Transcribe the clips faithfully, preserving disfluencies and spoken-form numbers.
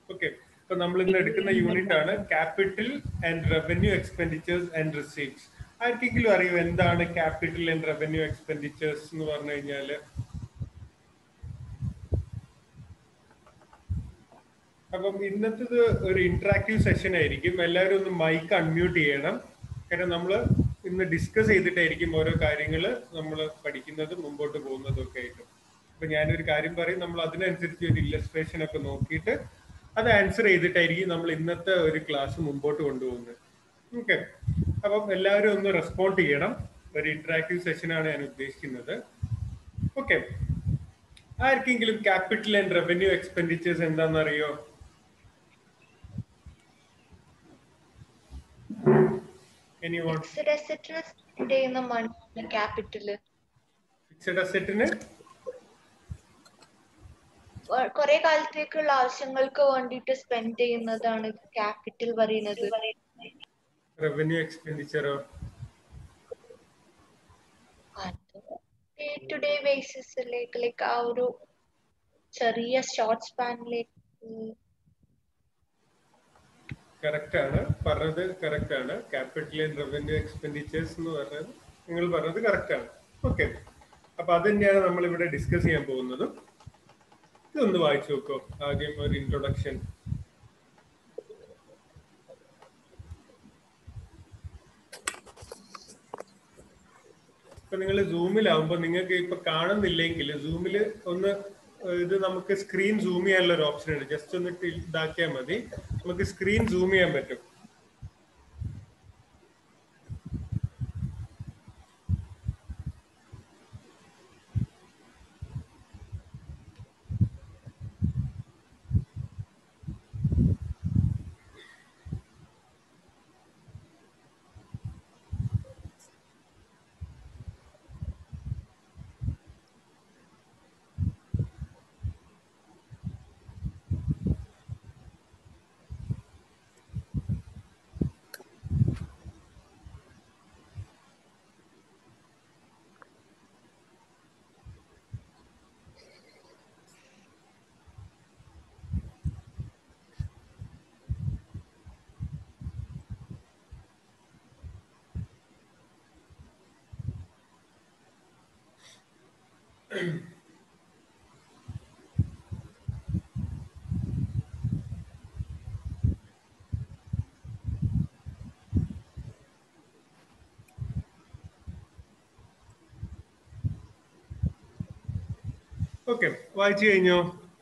Okay, ഇപ്പൊ നമ്മൾ ഇന്ന് എടുക്കുന്ന യൂണിറ്റ് ആണ് capital and revenue expenditures and receipts. ആർക്കെങ്കിലും അറിയോ എന്താണ് ക്യാപിറ്റൽ ആൻഡ് റവന്യൂ എക്സ്പെൻഡിച്ചേഴ്സ് എന്ന് പറഞ്ഞു കഴിഞ്ഞാല്? അപ്പം ഇന്നത്തേത് ഒരു ഇന്ററാക്റ്റീവ് സെഷൻ ആയിരിക്കും. എല്ലാവരും ഒന്ന് മൈക്ക് അൺമ്യൂട്ട് ചെയ്യണം. കാരണം നമ്മൾ ഇന്ന് ഡിസ്കസ് ചെയ്തിട്ടായിരിക്കും ഓരോ കാര്യങ്ങൾ നമ്മൾ പഠിക്കുന്നതും മുമ്പോട്ട് പോകുന്നതും ഒക്കെ ആയിട്ട്. അപ്പൊ ഞാനൊരു കാര്യം പറയും, നമ്മൾ അതിനനുസരിച്ച് ഒരു ഇല്ലസ്ട്രേഷൻ ഒക്കെ നോക്കിയിട്ട് അത് ആൻസർ ചെയ്തിട്ടായിരിക്കും നമ്മൾ ഇന്നത്തെ ഒരു ക്ലാസ് മുമ്പോട്ട് കൊണ്ടുപോകുന്നത്. ഓക്കെ, അപ്പം എല്ലാവരും ഒന്ന് റെസ്പോണ്ട് ചെയ്യണം. ഒരു ഇന്ററാക്റ്റീവ് സെഷനാണ് ഞാൻ ഉദ്ദേശിക്കുന്നത്. ഓക്കെ, ആർക്കെങ്കിലും ക്യാപിറ്റൽ ആൻഡ് റവന്യൂ എക്സ്പെൻഡിച്ചേഴ്സ് എന്താണെന്ന് അറിയോ? ഫിക്സഡ് അസറ്റിന് സ്പെൻഡ് ചെയ്യുന്ന മണി ക്യാപിറ്റൽ. ഫിക്സഡ് അസറ്റിന് കുറെ കാലത്തേക്കുള്ള ആവശ്യങ്ങൾക്ക് വേണ്ടിയിട്ട് സ്പെൻഡ് ചെയ്യുന്നതാണ് ക്യാപിറ്റൽ പറയുന്നത്. റവന്യൂ എക്സ്പെൻഡിച്ചറോ? ഡേ ടു ഡേ ബേസിസിലേക്ക് ലൈക്ക് ആ ഒരു ചെറിയ ഷോർട്ട് സ്പാനിലേക്ക്. കറക്റ്റ് ആണ്, പറഞ്ഞത് കറക്റ്റ് ആണ്. ക്യാപിറ്റൽ ആൻഡ് റവന്യൂ എക്സ്പെൻഡിച്ചേഴ്സ് എന്ന് പറഞ്ഞത് നിങ്ങൾ പറഞ്ഞത് കറക്റ്റ് ആണ്. ഓക്കെ, അപ്പൊ അത് തന്നെയാണ് നമ്മൾ ഇവിടെ ഡിസ്കസ് ചെയ്യാൻ പോകുന്നത്. ഇതൊന്ന് വായിച്ചു നോക്കോ ആദ്യം, ഒരു ഇൻട്രൊഡക്ഷൻ. ഇപ്പൊ നിങ്ങൾ സൂമിലാവുമ്പോ നിങ്ങൾക്ക് ഇപ്പൊ കാണുന്നില്ലെങ്കിൽ സൂമിൽ ഒന്ന് ഇത് നമുക്ക് സ്ക്രീൻ സൂം ചെയ്യാനുള്ള ഒരു ഓപ്ഷൻ ഉണ്ട്. ജസ്റ്റ് ഒന്ന് ഇതാക്കിയാൽ മതി, നമുക്ക് സ്ക്രീൻ സൂം ചെയ്യാൻ പറ്റും. ഓക്കെ, വായിച്ചു കഴിഞ്ഞോ?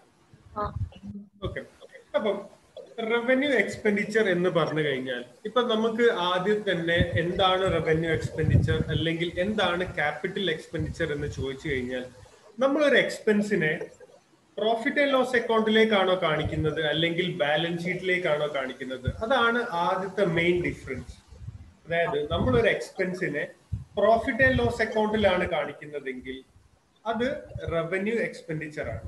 ഓക്കെ, അപ്പം റവന്യൂ എക്സ്പെൻഡിച്ചർ എന്ന് പറഞ്ഞു കഴിഞ്ഞാൽ ഇപ്പൊ നമുക്ക് ആദ്യം തന്നെ എന്താണ് റവന്യൂ എക്സ്പെൻഡിച്ചർ അല്ലെങ്കിൽ എന്താണ് ക്യാപിറ്റൽ എക്സ്പെൻഡിച്ചർ എന്ന് ചോദിച്ചു കഴിഞ്ഞാൽ, നമ്മളൊരു എക്സ്പെൻസിനെ പ്രോഫിറ്റ് ആൻഡ് ലോസ് അക്കൗണ്ടിലേക്കാണോ കാണിക്കുന്നത് അല്ലെങ്കിൽ ബാലൻസ് ഷീറ്റിലേക്കാണോ കാണിക്കുന്നത്? അതാണ് ആദ്യത്തെ മെയിൻ ഡിഫറൻസ്. അതായത് നമ്മളൊരു എക്സ്പെൻസിനെ പ്രോഫിറ്റ് ആൻഡ് ലോസ് അക്കൗണ്ടിലാണ് കാണിക്കുന്നതെങ്കിൽ അത് റവന്യൂ എക്സ്പെൻഡിച്ചർ ആണ്.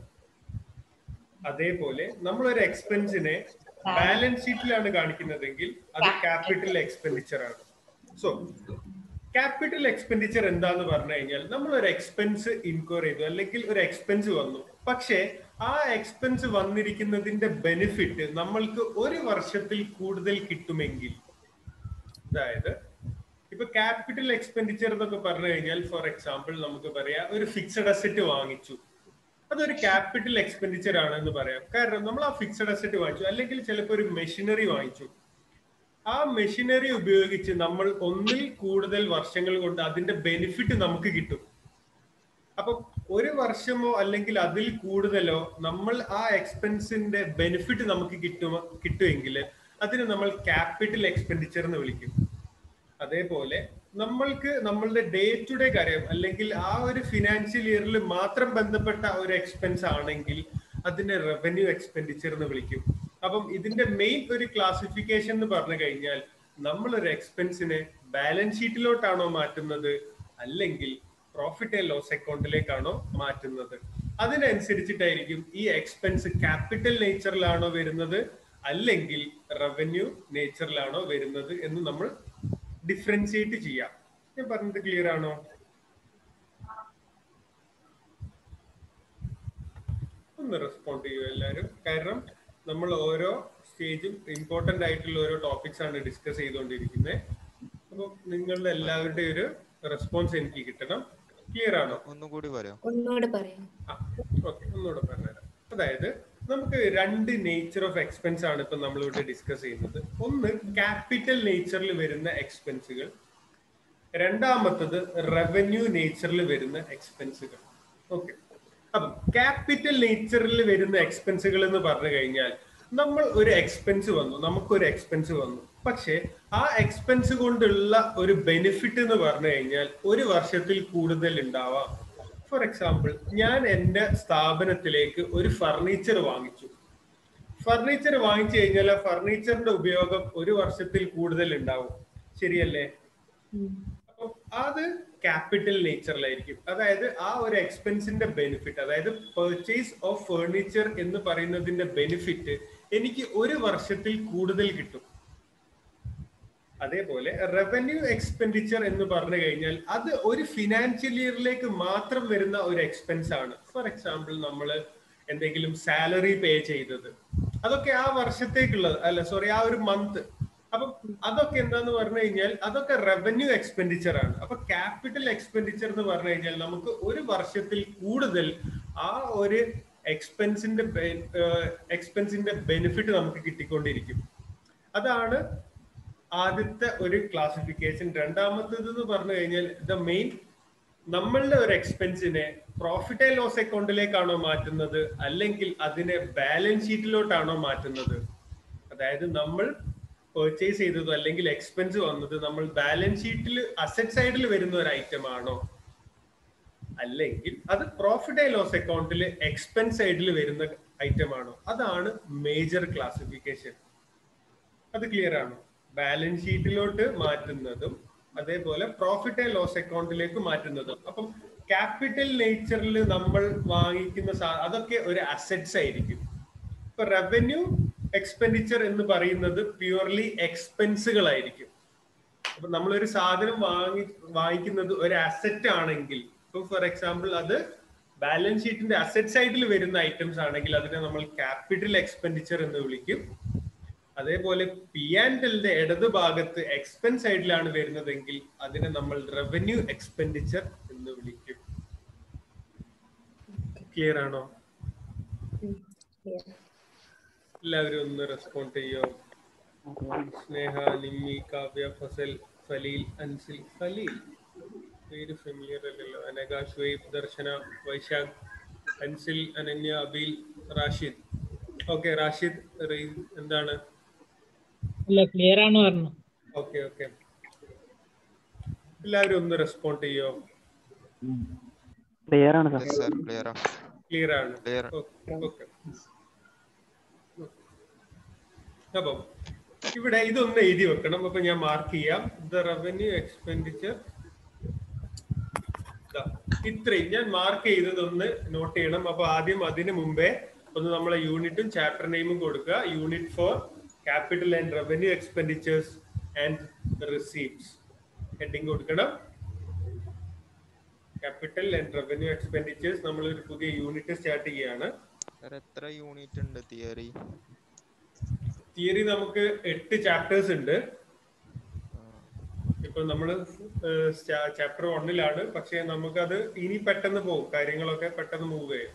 അതേപോലെ നമ്മളൊരു എക്സ്പെൻസിനെ ബാലൻസ് ഷീറ്റിലാണ് കാണിക്കുന്നതെങ്കിൽ അത് ക്യാപിറ്റൽ എക്സ്പെൻഡിച്ചർ ആണ്. സോ ക്യാപിറ്റൽ എക്സ്പെൻഡിച്ചർ എന്താന്ന് പറഞ്ഞു കഴിഞ്ഞാൽ, നമ്മൾ ഒരു എക്സ്പെൻസ് ഇൻകോർ ചെയ്തു അല്ലെങ്കിൽ ഒരു എക്സ്പെൻസ് വന്നു, പക്ഷേ ആ എക്സ്പെൻസ് വന്നിരിക്കുന്നതിന്റെ ബെനിഫിറ്റ് നമ്മൾക്ക് ഒരു വർഷത്തിൽ കൂടുതൽ കിട്ടുമെങ്കിൽ, അതായത് ഇപ്പൊ ക്യാപിറ്റൽ എക്സ്പെൻഡിച്ചർ എന്നൊക്കെ പറഞ്ഞു കഴിഞ്ഞാൽ ഫോർ എക്സാമ്പിൾ നമുക്ക് പറയാം ഒരു ഫിക്സഡ് അസറ്റ് വാങ്ങിച്ചു, അതൊരു ക്യാപിറ്റൽ എക്സ്പെൻഡിച്ചർ ആണെന്ന് പറയാം. കാരണം നമ്മൾ ആ ഫിക്സഡ് അസറ്റ് വാങ്ങിച്ചു, അല്ലെങ്കിൽ ചിലപ്പോൾ ഒരു മെഷീനറി വാങ്ങിച്ചു. ആ മെഷീനറി ഉപയോഗിച്ച് നമ്മൾ ഒന്നിൽ കൂടുതൽ വർഷങ്ങൾ കൊണ്ട് അതിന്റെ ബെനിഫിറ്റ് നമുക്ക് കിട്ടും. അപ്പൊ ഒരു വർഷമോ അല്ലെങ്കിൽ അതിൽ കൂടുതലോ നമ്മൾ ആ എക്സ്പെൻസിന്റെ ബെനിഫിറ്റ് നമുക്ക് കിട്ടുമോ കിട്ടുമെങ്കിൽ അതിന് നമ്മൾ ക്യാപിറ്റൽ എക്സ്പെൻഡിച്ചർ എന്ന് വിളിക്കും. അതേപോലെ നമ്മൾക്ക് നമ്മളുടെ ഡേ ടു ഡേ കാര്യം അല്ലെങ്കിൽ ആ ഒരു ഫിനാൻഷ്യൽ ഇയറിൽ മാത്രം ബന്ധപ്പെട്ട ഒരു എക്സ്പെൻസ് ആണെങ്കിൽ അതിനെ റവന്യൂ എക്സ്പെൻഡിച്ചർ എന്ന് വിളിക്കും. അപ്പം ഇതിന്റെ മെയിൻ ഒരു ക്ലാസിഫിക്കേഷൻ എന്ന് പറഞ്ഞു കഴിഞ്ഞാൽ, നമ്മൾ ഒരു എക്സ്പെൻസിനെ ബാലൻസ് ഷീറ്റിലോട്ടാണോ മാറ്റുന്നത് അല്ലെങ്കിൽ പ്രോഫിറ്റ് ആൻഡ് ലോസ് അക്കൗണ്ടിലേക്കാണോ മാറ്റുന്നത്, അതിനനുസരിച്ചിട്ടായിരിക്കും ഈ എക്സ്പെൻസ് ക്യാപിറ്റൽ നേച്ചറിലാണോ വരുന്നത് അല്ലെങ്കിൽ റവന്യൂ നേച്ചറിലാണോ വരുന്നത് എന്ന് നമ്മൾ ഡിഫറൻഷിയേറ്റ് ചെയ്യാം. ഞാൻ പറഞ്ഞത് ക്ലിയർ ആണോ? ഒന്ന് റെസ്പോണ്ട് ചെയ്യൂ എല്ലാവരും. കാരണം നമ്മൾ ഓരോ സ്റ്റേജും ഇമ്പോർട്ടന്റ് ആയിട്ടുള്ള ഓരോ ടോപ്പിക്സ് ആണ് ഡിസ്കസ് ചെയ്തുകൊണ്ടിരിക്കുന്നത്. അപ്പൊ നിങ്ങളുടെ എല്ലാവരുടെയും ഒരു റെസ്പോൺസ് എനിക്ക് കിട്ടണം. ക്ലിയർ ആണോ? ഒന്നുകൂടി പറയാം. ഒന്നുകൂടെ പറയാം. ഓക്കെ, ഒന്നുകൂടെ പറഞ്ഞുതരാം. അതായത് നമുക്ക് രണ്ട് നേച്ചർ ഓഫ് എക്സ്പെൻസ് ആണ് ഇപ്പൊ നമ്മളിവിടെ ഡിസ്കസ് ചെയ്യുന്നത്. ഒന്ന് ക്യാപിറ്റൽ നേച്ചറിൽ വരുന്ന എക്സ്പെൻസുകൾ, രണ്ടാമത്തത് റവന്യൂ നേച്ചറിൽ വരുന്ന എക്സ്പെൻസുകൾ. ഓക്കെ, അപ്പം ക്യാപിറ്റൽ നേച്ചറിൽ വരുന്ന എക്സ്പെൻസുകൾ എന്ന് പറഞ്ഞു കഴിഞ്ഞാൽ നമ്മൾ ഒരു എക്സ്പെൻസ് വന്നു, നമുക്കൊരു എക്സ്പെൻസ് വന്നു, പക്ഷെ ആ എക്സ്പെൻസ് കൊണ്ടുള്ള ഒരു ബെനിഫിറ്റ് എന്ന് പറഞ്ഞു കഴിഞ്ഞാൽ ഒരു വർഷത്തിൽ കൂടുതൽ ഉണ്ടാവാം. ഫോർ എക്സാമ്പിൾ, ഞാൻ എൻ്റെ സ്ഥാപനത്തിലേക്ക് ഒരു ഫർണിച്ചർ വാങ്ങിച്ചു. ഫർണിച്ചർ വാങ്ങിച്ചു കഴിഞ്ഞാൽ ആ ഫർണിച്ചറിന്റെ ഉപയോഗം ഒരു വർഷത്തിൽ കൂടുതൽ ഉണ്ടാവും, ശരിയല്ലേ? അപ്പം അത് ക്യാപിറ്റൽ നേച്ചറിലായിരിക്കും. അതായത് ആ ഒരു എക്സ്പെൻസിന്റെ ബെനിഫിറ്റ്, അതായത് പർച്ചേസ് ഓഫ് ഫർണിച്ചർ എന്ന് പറയുന്നതിന്റെ ബെനിഫിറ്റ് എനിക്ക് ഒരു വർഷത്തിൽ കൂടുതൽ കിട്ടും. അതേപോലെ റവന്യൂ എക്സ്പെൻഡിച്ചർ എന്ന് പറഞ്ഞു കഴിഞ്ഞാൽ അത് ഒരു ഫിനാൻഷ്യൽ ഇയറിലേക്ക് മാത്രം വരുന്ന ഒരു എക്സ്പെൻസ് ആണ്. ഫോർ എക്സാമ്പിൾ, നമ്മൾ എന്തെങ്കിലും സാലറി പേ ചെയ്തത്, അതൊക്കെ ആ വർഷത്തേക്കുള്ളത് അല്ല, സോറി ആ ഒരു മന്ത്. അപ്പം അതൊക്കെ എന്താന്ന് പറഞ്ഞു കഴിഞ്ഞാൽ അതൊക്കെ റവന്യൂ എക്സ്പെൻഡിച്ചർ ആണ്. അപ്പൊ ക്യാപിറ്റൽ എക്സ്പെൻഡിച്ചർ എന്ന് പറഞ്ഞു കഴിഞ്ഞാൽ നമുക്ക് ഒരു വർഷത്തിൽ കൂടുതൽ ആ ഒരു എക്സ്പെൻസിന്റെ എക്സ്പെൻസിന്റെ ബെനിഫിറ്റ് നമുക്ക് കിട്ടിക്കൊണ്ടിരിക്കും. അതാണ് ആദ്യത്തെ ഒരു ക്ലാസിഫിക്കേഷൻ. രണ്ടാമത്തേത് എന്ന് പറഞ്ഞു കഴിഞ്ഞാൽ ദ മെയിൻ, നമ്മളുടെ ഒരു എക്സ്പെൻസിനെ പ്രോഫിറ്റ് ആൻഡ് ലോസ് അക്കൗണ്ടിലേക്കാണോ മാറ്റുന്നത് അല്ലെങ്കിൽ അതിനെ ബാലൻസ് ഷീറ്റിലോട്ടാണോ മാറ്റുന്നത്? അതായത് നമ്മൾ പർച്ചേസ് ചെയ്തതോ അല്ലെങ്കിൽ എക്സ്പെൻസ് വന്നത് നമ്മൾ ബാലൻസ് ഷീറ്റിൽ അസറ്റ് സൈഡിൽ വരുന്ന ഒരു ഐറ്റം ആണോ, അല്ലെങ്കിൽ അത് പ്രോഫിറ്റ് ആൻഡ് ലോസ് അക്കൗണ്ടിൽ എക്സ്പെൻസ് സൈഡിൽ വരുന്ന ഐറ്റം ആണോ? അതാണ് മേജർ ക്ലാസിഫിക്കേഷൻ. അത് ക്ലിയർ ആണോ? ബാലൻസ് ഷീറ്റിലോട്ട് മാറ്റുന്നതും അതേപോലെ പ്രോഫിറ്റ് ആൻഡ് ലോസ് അക്കൗണ്ടിലേക്ക് മാറ്റുന്നതും. അപ്പം ക്യാപിറ്റൽ നേച്ചറിൽ നമ്മൾ വാങ്ങിക്കുന്ന അതൊക്കെ ഒരു അസറ്റ്സ് ആയിരിക്കും. ഇപ്പൊ റവന്യൂ എക്സ്പെൻഡിച്ചർ എന്ന് പറയുന്നത് പ്യൂർലി എക്സ്പെൻസുകളായിരിക്കും. അപ്പൊ നമ്മളൊരു സാധനം വാങ്ങി വാങ്ങിക്കുന്നത് ഒരു അസറ്റ് ആണെങ്കിൽ, ഇപ്പൊ ഫോർ എക്സാമ്പിൾ അത് ബാലൻസ് ഷീറ്റിന്റെ അസറ്റ് സൈഡിൽ വരുന്ന ഐറ്റംസ് ആണെങ്കിൽ അതിനെ നമ്മൾ ക്യാപിറ്റൽ എക്സ്പെൻഡിച്ചർ എന്ന് വിളിക്കും. അതേപോലെ പി ആൻഡ് എല്ലിന്റെ ഇടത് ഭാഗത്ത് എക്സ്പെൻസ് സൈഡിലാണ് വരുന്നതെങ്കിൽ അതിനെ നമ്മൾ റവന്യൂ എക്സ്പെൻഡിച്ചർ എന്ന് വിളിക്കും. ക്ലിയർ ആണോ? എല്ലാവരും ഒന്ന് റെസ്പോണ്ട് ചെയ്യോ? സ്നേഹ, നിമ്മി, കാവ്യ, ഫസൽ, ഫലീൽ, അൻസിൽ. ഫലീൽ പേര് ഫെമിലിയർ അല്ലല്ലോ. അനഘ, ഷുഹൈബ്, ദർശന, വൈശാഖ്, അൻസിൽ, അനന്യ, അബീൽ, റാഷിദ്. ഓക്കെ, റാഷിദ് എന്താണ്? ക്ലിയർ ആണ് പറഞ്ഞു. ഓക്കെ ഓക്കെ, എല്ലാവരും ഒന്ന് റെസ്പോണ്ട് ചെയ്യോ? ക്ലിയർ ആണ് സർ. ക്ലിയർ ആണ്. ക്ലിയർ ആണ്. ക്ലിയർ. ഓക്കെ, അപ്പം ഇവിടെ ഇതൊന്ന് എഴുതി വെക്കണം. അപ്പൊ ഞാൻ മാർക്ക് ചെയ്യാം. ദ റവന്യൂ എക്സ്പെൻഡിച്ചർ, ഇത്രയും ഞാൻ മാർക്ക് ചെയ്തതൊന്ന് നോട്ട് ചെയ്യണം. അപ്പൊ ആദ്യം അതിന് മുമ്പേ ഒന്ന് നമ്മളെ യൂണിറ്റും ചാപ്റ്റർ നെയിമും കൊടുക്കുക. Unit four capital and revenue expenditures and receipts heading കൊടുക്കണം. ക്യാപിറ്റൽ ആൻഡ് റവന്യൂ എക്സ്പെൻഡിച്ചേഴ്സ് നമ്മൾ ഒരു പുതിയ യൂണിറ്റ് സ്റ്റാർട്ട് ചെയ്യാണ്. എത്ര യൂണിറ്റ് ഉണ്ട് തിയറി? തിയറി നമുക്ക് എട്ട് ചാപ്റ്റേഴ്സ് ഉണ്ട്. ഇപ്പൊ നമ്മള് ചാപ്റ്റർ വണ്ണിലാണ്, പക്ഷെ നമുക്കത് ഇനി പെട്ടെന്ന് പോകും, കാര്യങ്ങളൊക്കെ പെട്ടെന്ന് മൂവ് ചെയ്യും.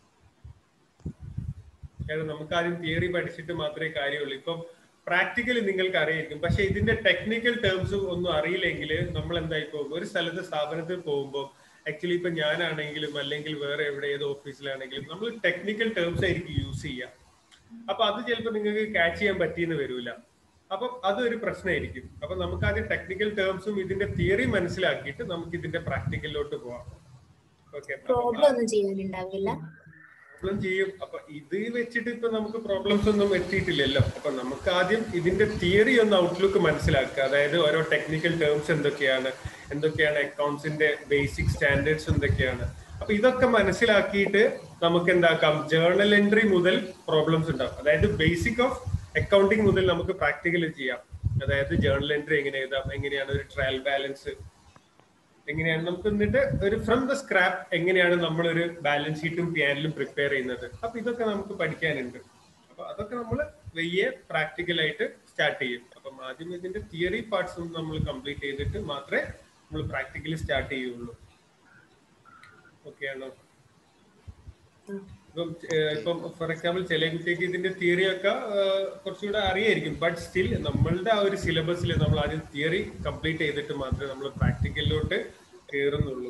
കാരണം നമുക്ക് ആദ്യം തിയറി പഠിച്ചിട്ട് മാത്രമേ കാര്യമുള്ളൂ. ഇപ്പം പ്രാക്ടിക്കലി നിങ്ങൾക്ക് അറിയായിരിക്കും, പക്ഷെ ഇതിന്റെ ടെക്നിക്കൽ ടേംസ് ഒന്നും അറിയില്ലെങ്കിൽ നമ്മൾ എന്തായി പോകും? ഒരു സ്ഥലത്ത് സ്ഥാപനത്തിൽ പോകുമ്പോൾ ആക്ച്വലി ഇപ്പൊ ഞാനാണെങ്കിലും അല്ലെങ്കിൽ വേറെ എവിടെ ഏത് ഓഫീസിലാണെങ്കിലും നമ്മൾ ടെക്നിക്കൽ ടേംസ് ആയിരിക്കും യൂസ് ചെയ്യുക. അപ്പൊ അത് ചിലപ്പോൾ നിങ്ങൾക്ക് ക്യാച്ച് ചെയ്യാൻ പറ്റിയെന്ന് വരില്ല. അപ്പം അതൊരു പ്രശ്നമായിരിക്കും. അപ്പൊ നമുക്ക് ആദ്യം ടെക്നിക്കൽ ടേംസും ഇതിന്റെ തിയറി മനസ്സിലാക്കിയിട്ട് നമുക്ക് ഇതിന്റെ പ്രാക്ടിക്കലിലോട്ട് പോവാം. ഓക്കെ, പ്രോബ്ലം ഒന്നും ചെയ്യാനുണ്ടാവില്ല. പ്രോബ്ലം ചെയ്യും. അപ്പൊ ഇത് വെച്ചിട്ട് ഇപ്പൊ നമുക്ക് പ്രോബ്ലംസ് ഒന്നും എത്തിയിട്ടില്ലല്ലോ. അപ്പൊ നമുക്ക് ആദ്യം ഇതിന്റെ തിയറി ഒന്ന് ഔട്ട്ലുക്ക് മനസ്സിലാക്കുക. അതായത് ഓരോ ടെക്നിക്കൽ ടേംസ് എന്തൊക്കെയാണ്, എന്തൊക്കെയാണ് അക്കൗണ്ട്സിന്റെ ബേസിക് സ്റ്റാൻഡേർഡ്സ് എന്തൊക്കെയാണ്. അപ്പൊ ഇതൊക്കെ മനസ്സിലാക്കിയിട്ട് നമുക്ക് എന്താക്കാം? ജേർണൽ എൻട്രി മുതൽ പ്രോബ്ലംസ് ഉണ്ടാവും. അതായത് ബേസിക് ഓഫ് അക്കൗണ്ടിങ് മുതൽ നമുക്ക് പ്രാക്ടിക്കലി ചെയ്യാം. അതായത് ജേർണൽ എൻട്രി എങ്ങനെ എഴുതാം, എങ്ങനെയാണ് ഒരു ട്രയൽ ബാലൻസ്, എങ്ങനെയാണ് നമുക്ക് എന്നിട്ട് ഒരു ഫ്രം ദ സ്ക്രാപ്പ് എങ്ങനെയാണ് നമ്മളൊരു ബാലൻസ് ഷീറ്റും പി ആൻഡിലും പ്രിപ്പയർ ചെയ്യുന്നത്. അപ്പൊ ഇതൊക്കെ നമുക്ക് പഠിക്കാനുണ്ട്. അപ്പൊ അതൊക്കെ നമ്മൾ വലിയ പ്രാക്ടിക്കലായിട്ട് സ്റ്റാർട്ട് ചെയ്യും. അപ്പം ആദ്യം ഇതിന്റെ തിയറി പാർട്സ് ഒന്ന് നമ്മൾ കംപ്ലീറ്റ് ചെയ്തിട്ട് മാത്രമേ നമ്മൾ പ്രാക്ടിക്കലി സ്റ്റാർട്ട് ചെയ്യുള്ളൂ. ഓക്കെ ആണോ? ഇപ്പം ഇപ്പം ഫോർ എക്സാമ്പിൾ ചില കുട്ടിക്ക് ഇതിന്റെ തിയറി ഒക്കെ കുറച്ചുകൂടെ അറിയായിരിക്കും. ബട്ട് സ്റ്റിൽ നമ്മളുടെ ആ ഒരു സിലബസിൽ നമ്മൾ ആദ്യം തിയറി കംപ്ലീറ്റ് ചെയ്തിട്ട് മാത്രമേ നമ്മൾ പ്രാക്ടിക്കലിലോട്ട് കയറുന്നുള്ളൂ.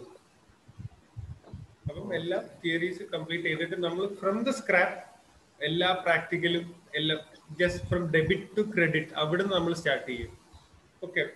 അപ്പം എല്ലാ തിയറീസ് കംപ്ലീറ്റ് ചെയ്തിട്ട് നമ്മൾ ഫ്രം ദ സ്ക്രാപ്പ് എല്ലാ പ്രാക്ടിക്കലും എല്ലാം just from debit to credit അവിടെ നമ്മൾ സ്റ്റാർട്ട് ചെയ്യും. Okay.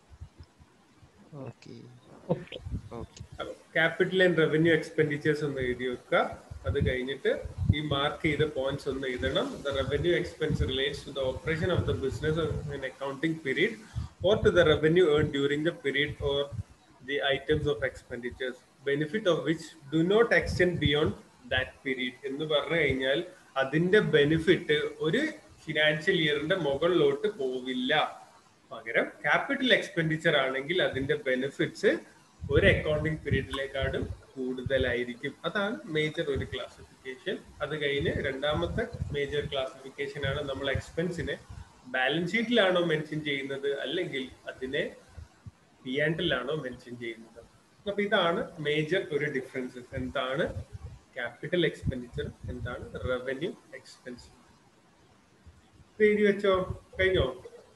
Capital and revenue expenditures ഒന്ന് എഴുതി വെക്കുക. അത് കഴിഞ്ഞിട്ട് ഈ മാർക്ക് ചെയ്ത പോയിന്റ്സ് ഒന്ന് എഴുതണം. The revenue expense relates to the operation of the business in accounting period or to the revenue earn during the period or the items of expenditures benefit of which do not extend beyond that period എന്ന് പറഞ്ഞു കഴിഞ്ഞാൽ അതിന്റെ benefit ഒരു financial ഇയറിന്റെ മുകളിലോട്ട് പോവില്ല. പകരം capital expenditure ആണെങ്കിൽ അതിന്റെ ബെനിഫിറ്റ്സ് ഒരു അക്കൗണ്ടിങ് പീരീഡിലേക്കാളും കൂടുതലായിരിക്കും. അതാണ് മേജർ ഒരു ക്ലാസിഫിക്കേഷൻ. അത് കഴിഞ്ഞ് രണ്ടാമത്തെ മേജർ ക്ലാസിഫിക്കേഷൻ ആണ് നമ്മൾ എക്സ്പെൻസിനെ ബാലൻസ് ഷീറ്റിലാണോ മെൻഷൻ ചെയ്യുന്നത് അല്ലെങ്കിൽ അതിനെ പി ആൻഡ് എൽ ആണോ മെൻഷൻ ചെയ്യുന്നത്. അപ്പൊ ഇതാണ് മേജർ ഒരു ഡിഫറൻസസ്. എന്താണ് ക്യാപിറ്റൽ എക്സ്പെൻഡിച്ചർ, എന്താണ് റവന്യൂ എക്സ്പെൻസ്. എഴുതി വെച്ചോ? കഴിഞ്ഞോ?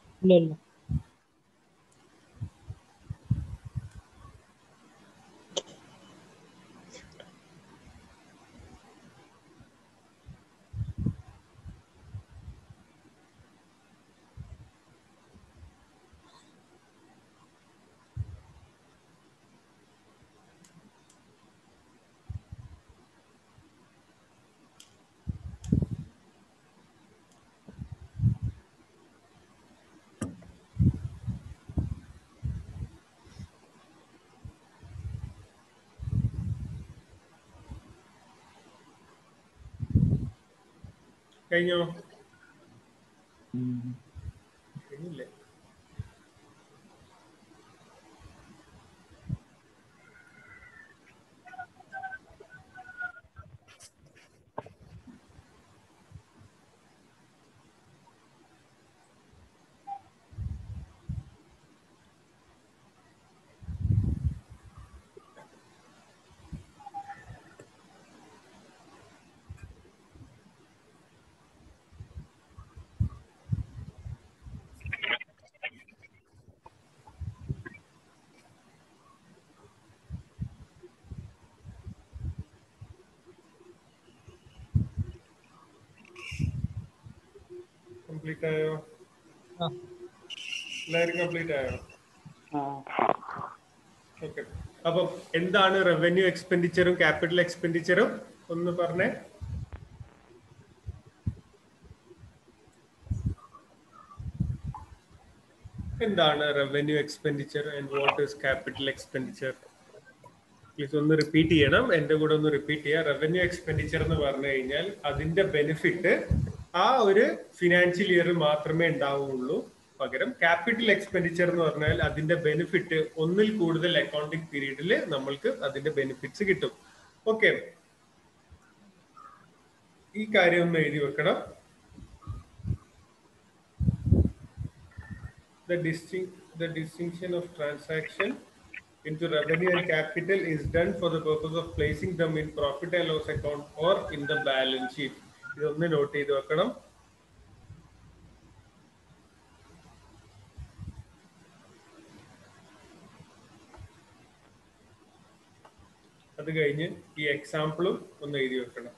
കഴിഞ്ഞോ? കഴിഞ്ഞില്ലേ? കംപ്ലീറ്റ് ആയോ? എല്ലാവരും കംപ്ലീറ്റ് ആയോ? ഓക്കെ. അപ്പം എന്താണ് റവന്യൂ എക്സ്പെൻഡിച്ചറും ക്യാപിറ്റൽ എക്സ്പെൻഡിച്ചറും ഒന്ന് പറഞ്ഞേ. എന്താണ് revenue expenditure and what is capital expenditure? Please ഒന്ന് റിപ്പീറ്റ് ചെയ്യണം. എന്റെ കൂടെ ഒന്ന് റിപ്പീറ്റ് ചെയ്യാം. റവന്യൂ എക്സ്പെൻഡിച്ചർ എന്ന് പറഞ്ഞു കഴിഞ്ഞാൽ അതിന്റെ ബെനിഫിറ്റ് ആ ഒരു ഫിനാൻഷ്യൽ ഇയർ മാത്രമേ ഉണ്ടാവുള്ളൂ. പകരം ക്യാപിറ്റൽ എക്സ്പെൻഡിച്ചർ എന്ന് പറഞ്ഞാൽ അതിന്റെ ബെനിഫിറ്റ് ഒന്നിൽ കൂടുതൽ അക്കൗണ്ടിങ് പീരീഡിൽ നമ്മൾക്ക് അതിന്റെ ബെനിഫിറ്റ്സ് കിട്ടും. ഓക്കെ, ഈ കാര്യം ഒന്ന് എഴുതി വെക്കണം. The distinct the distinction of transaction into revenue and capital is done for the purpose of placing them in profit and loss account or in the balance sheet. ഇതൊന്ന് നോട്ട് ചെയ്ത് വെക്കണം. അത് കഴിഞ്ഞ് ഈ എക്സാമ്പിളും ഒന്ന് എഴുതി വെക്കണം.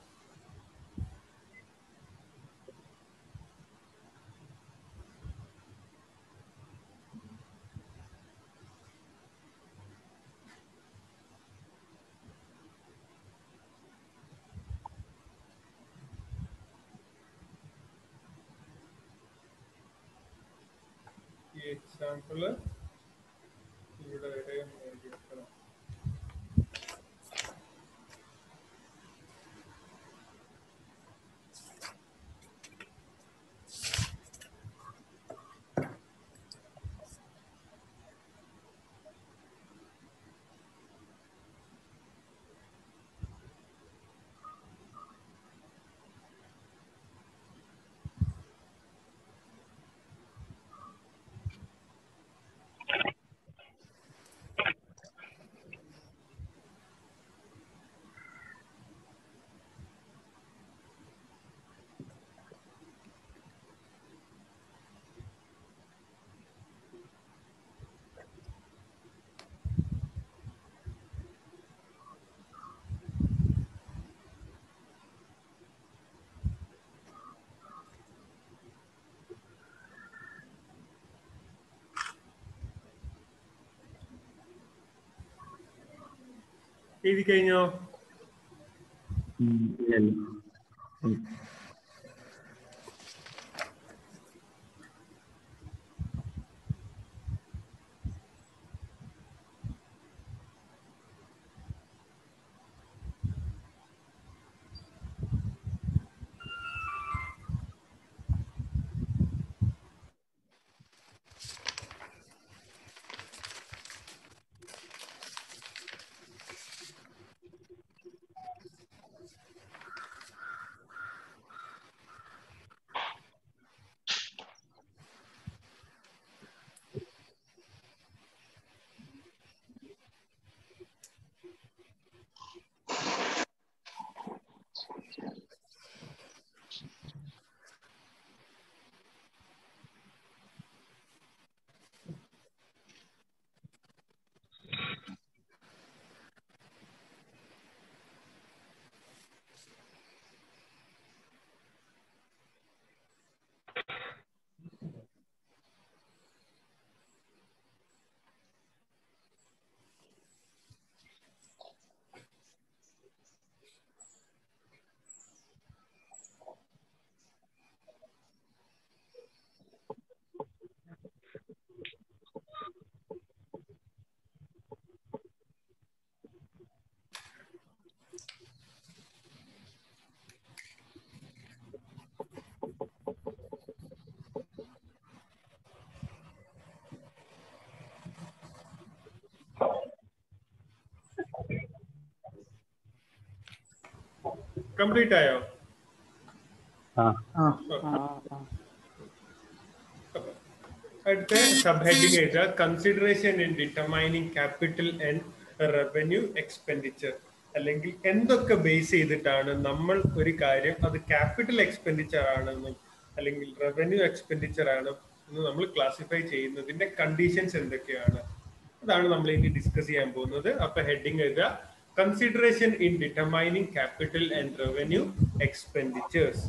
ഈ എക്സാമ്പിള് ഇവിടെ വരെ എഴുതി വെക്കണം. എഴുതി കഴിഞ്ഞോ? കംപ്ലീറ്റ് ആയോ? അടുത്ത സബ് ഹെഡിങ് എഴുതുക, consideration in determining capital and revenue expenditure. അല്ലെങ്കിൽ എന്തൊക്കെ ബേസ് ചെയ്തിട്ടാണ് നമ്മൾ ഒരു കാര്യം അത് ക്യാപിറ്റൽ എക്സ്പെൻഡിച്ചർ ആണെന്നും അല്ലെങ്കിൽ റവന്യൂ എക്സ്പെൻഡിച്ചർ ആണ് എന്ന് നമ്മൾ ക്ലാസിഫൈ ചെയ്യുന്നതിന്റെ കണ്ടീഷൻസ് എന്തൊക്കെയാണ്, അതാണ് നമ്മൾ ഇനി ഡിസ്കസ് ചെയ്യാൻ പോകുന്നത്. അപ്പൊ ഹെഡിങ് എഴുതുക, consideration in determining capital and revenue expenditures.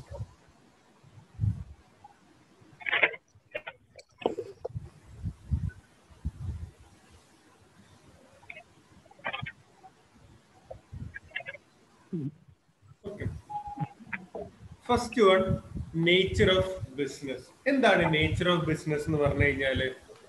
First one, nature of business. എന്താണ് നേച്ചർ ഓഫ് ബിസിനസ് എന്ന് പറഞ്ഞു കഴിഞ്ഞാല്?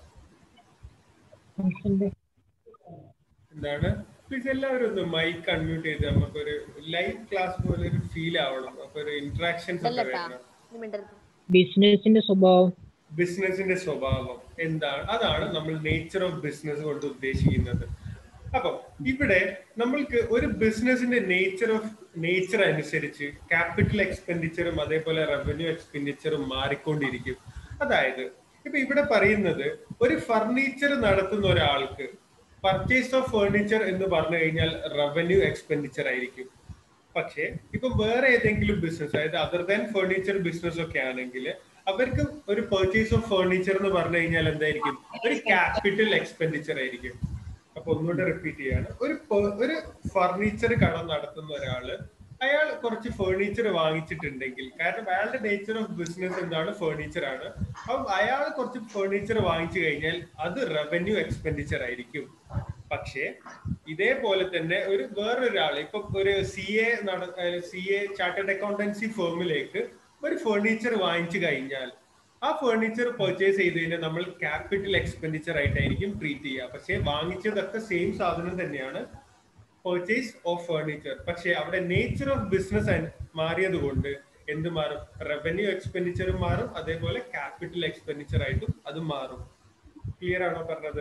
എന്താണ്? പ്ലീസ് എല്ലാവരും ഒന്ന് മൈക്ക് അൺമ്യൂട്ട് ചെയ്ത് നമുക്കൊരു ലൈവ് ക്ലാസ് പോലെ ഒരു ഫീൽ ആവണം. അപ്പൊ ഒരു ഇന്ററാക്ഷൻസ് ഒക്കെ വരണം. ബിസിനസിന്റെ സ്വഭാവം ബിസിനസിന്റെ സ്വഭാവം എന്താണ്, അതാണ് നമ്മൾ നേച്ചർ ഓഫ് ബിസിനസ് കൊണ്ട് ഉദ്ദേശിക്കുന്നത്. അപ്പൊ ഇവിടെ നമ്മൾക്ക് ഒരു ബിസിനസിന്റെ നേച്ചർ ഓഫ് നേച്ചർ അനുസരിച്ച് ക്യാപിറ്റൽ എക്സ്പെൻഡിച്ചറും അതേപോലെ റവന്യൂ എക്സ്പെൻഡിച്ചറും മാറിക്കൊണ്ടിരിക്കും. അതായത് ഇപ്പൊ ഇവിടെ പറയുന്നത് ഒരു ഫർണിച്ചർ നടത്തുന്ന ഒരാൾക്ക് പർച്ചേസ് ഓഫ് ഫർണിച്ചർ എന്ന് പറഞ്ഞു കഴിഞ്ഞാൽ റവന്യൂ എക്സ്പെൻഡിച്ചർ ആയിരിക്കും. പക്ഷേ ഇപ്പൊ വേറെ ഏതെങ്കിലും ബിസിനസ്, അതായത് അതർ ദാൻ ഫർണിച്ചർ ബിസിനസ് ഒക്കെ ആണെങ്കിൽ അവർക്ക് ഒരു പർച്ചേസ് ഓഫ് ഫർണിച്ചർ എന്ന് പറഞ്ഞു കഴിഞ്ഞാൽ എന്തായിരിക്കും? ഒരു ക്യാപിറ്റൽ എക്സ്പെൻഡിച്ചർ ആയിരിക്കും. അപ്പൊ ഒന്നുകൂടെ റിപ്പീറ്റ് ചെയ്യാണ്, ഒരു ഒരു ഫർണിച്ചർ കട നടത്തുന്ന ഒരാള് അയാൾ കുറച്ച് ഫർണിച്ചർ വാങ്ങിച്ചിട്ടുണ്ടെങ്കിൽ, കാരണം അയാളുടെ നേച്ചർ ഓഫ് ബിസിനസ് എന്താണ്? ഫർണിച്ചർ ആണ്. അപ്പം അയാൾ കുറച്ച് ഫർണിച്ചർ വാങ്ങിച്ചു കഴിഞ്ഞാൽ അത് റവന്യൂ എക്സ്പെൻഡിച്ചർ ആയിരിക്കും. പക്ഷേ ഇതേപോലെ തന്നെ ഒരു വേറൊരാൾ ഇപ്പൊ ഒരു സി എ നട സി എ ചാർട്ടേഡ് അക്കൗണ്ടൻസി ഫേമിലേക്ക് ഒരു ഫർണിച്ചർ വാങ്ങിച്ചു കഴിഞ്ഞാൽ ആ ഫർണിച്ചർ പർച്ചേസ് ചെയ്ത് കഴിഞ്ഞാൽ നമ്മൾ ക്യാപിറ്റൽ എക്സ്പെൻഡിച്ചർ ആയിട്ടായിരിക്കും ട്രീറ്റ് ചെയ്യുക. പക്ഷേ വാങ്ങിച്ചതൊക്കെ സെയിം സാധനം തന്നെയാണ്, പർച്ചേസ് ഓഫ് ഫർണിച്ചർ. പക്ഷെ അവിടെ നേച്ചർ ഓഫ് ബിസിനസ് മാറിയത് കൊണ്ട് എന്ത് മാറും? റവന്യൂ എക്സ്പെൻഡിച്ചറും മാറും, അതേപോലെ ക്യാപിറ്റൽ എക്സ്പെൻഡിച്ചർ ആയിട്ടും അത് മാറും. ക്ലിയർ ആണോ പറഞ്ഞത്?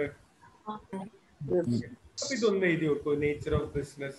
അപ്പൊ ഇതൊന്ന് എഴുതി വെക്കൂ, നേച്ചർ ഓഫ് ബിസിനസ്.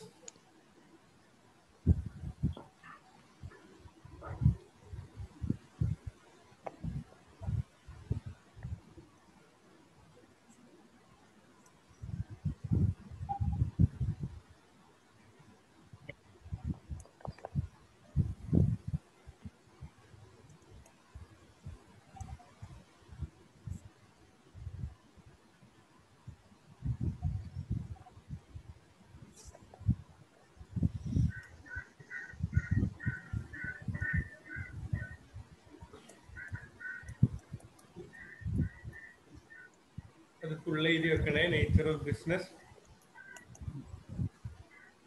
അത് ഫുൾ എഴുതി വെക്കണേ, നേച്ചർ ഓഫ് ബിസിനസ്.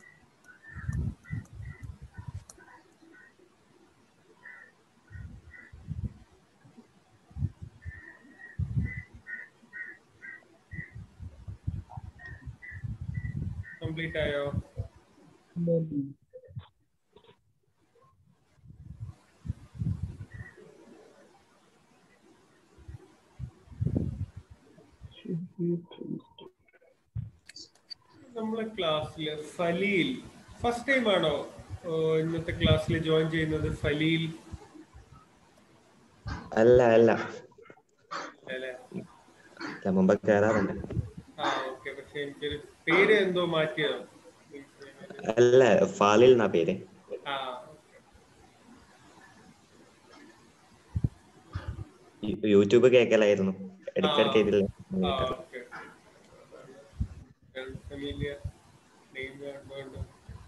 കംപ്ലീറ്റ് ആയോ? നമ്മളെ ക്ലാസ്സില് ഫലീൽ ഫസ്റ്റ് ടൈം ആണോ ഇന്നത്തെ ക്ലാസ്സിൽ ജോയിൻ ചെയ്യുന്നത്? ഫലീൽ അല്ല അല്ല അല്ലേ? മുമ്പ് കേറാറുണ്ട്. ആ ഓക്കെ. പക്ഷെ എനിക്കൊരു പേര് എന്തോ മാറ്റിയോ? അല്ല, ഫാലിൽ എന്നാ പേര്. ആ യൂട്യൂബ് കേക്കലായിരുന്നു ഇടയ്ക്കിടയ്ക്ക് ഇതിൽ. ആ ഓക്കെ. ഫെമിലിയർ നെയിം കണ്ടുകൊണ്ട്.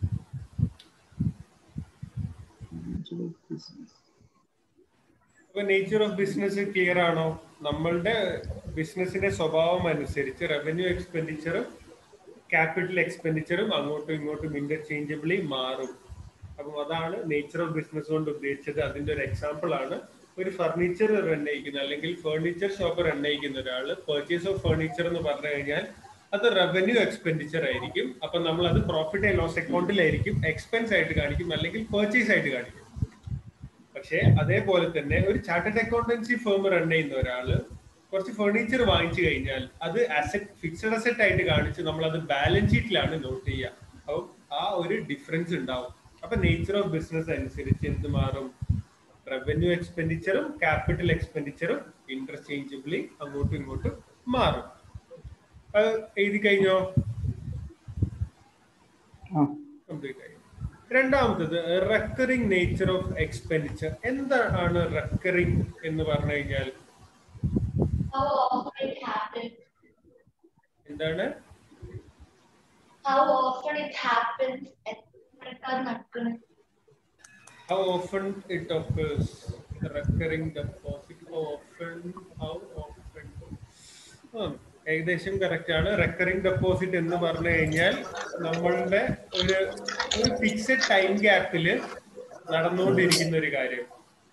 അപ്പൊ നേച്ചർ ഓഫ് ബിസിനസ് ക്ലിയർ ആണോ? നമ്മളുടെ ബിസിനസിന്റെ സ്വഭാവം അനുസരിച്ച് റവന്യൂ എക്സ്പെൻഡിച്ചറും ക്യാപിറ്റൽ എക്സ്പെൻഡിച്ചറും അങ്ങോട്ടും ഇങ്ങോട്ടും ഇന്റർചേഞ്ചബിളി മാറും. അപ്പം അതാണ് നേച്ചർ ഓഫ് ബിസിനസ് കൊണ്ട് ഉദ്ദേശിച്ചത്. അതിന്റെ ഒരു എക്സാമ്പിൾ ആണ് ഒരു ഫർണിച്ചർ റൺ ചെയ്യിക്കുന്ന അല്ലെങ്കിൽ ഫർണിച്ചർ ഷോപ്പ് റൺ ചെയ്യിക്കുന്ന ഒരാള് പർച്ചേസ് ഓഫ് ഫർണിച്ചർ എന്ന് പറഞ്ഞു കഴിഞ്ഞാൽ അത് റവന്യൂ എക്സ്പെൻഡിച്ചർ ആയിരിക്കും. അപ്പൊ നമ്മൾ അത് പ്രോഫിറ്റ് ആൻഡ് ലോസ് അക്കൗണ്ടിലായിരിക്കും എക്സ്പെൻസ് ആയിട്ട് കാണിക്കും അല്ലെങ്കിൽ പർച്ചേസ് ആയിട്ട് കാണിക്കും. പക്ഷെ അതേപോലെ തന്നെ ഒരു ചാർട്ടേഡ് അക്കൗണ്ടൻസി ഫേം റൺ ചെയ്യുന്ന ഒരാള് കുറച്ച് ഫർണിച്ചർ വാങ്ങിച്ചു കഴിഞ്ഞാൽ അത് അസറ്റ് ഫിക്സഡ് അസറ്റ് ആയിട്ട് കാണിച്ച് നമ്മൾ അത് ബാലൻസ് ഷീറ്റിലാണ് നോട്ട് ചെയ്യുക. അപ്പം ആ ഒരു ഡിഫറൻസ് ഉണ്ടാവും. അപ്പൊ നേച്ചർ ഓഫ് ബിസിനസ് അനുസരിച്ച് എന്ത് മാറും? റവന്യൂ എക്സ്പെൻഡിച്ചറും ക്യാപിറ്റൽ എക്സ്പെൻഡിച്ചറും ഇന്റർചേഞ്ചബിളി അങ്ങോട്ടും ഇങ്ങോട്ടും മാറും. അത് എഴുതി കഴിഞ്ഞോ? കംപ്ലീറ്റ് ആയി. രണ്ടാമത്തത് റെക്കറിംഗ് നേച്ചർ ഓഫ് എക്സ്പെൻഡിച്ചർ. എന്താണ് റെക്കറിംഗ് എന്ന് പറഞ്ഞു കഴിഞ്ഞാൽ? എന്താണ്? How often it happens? How often it occurs? Recurring deposit. How often? How often? ആ ഏകദേശം കറക്റ്റ് ആണ്. റെക്കറിംഗ് ഡെപ്പോസിറ്റ് എന്ന് പറഞ്ഞു കഴിഞ്ഞാൽ നമ്മളുടെ ഒരു ഒരു ഫിക്സഡ് ടൈം ഗ്യാപ്പില് നടന്നുകൊണ്ടിരിക്കുന്ന ഒരു കാര്യം.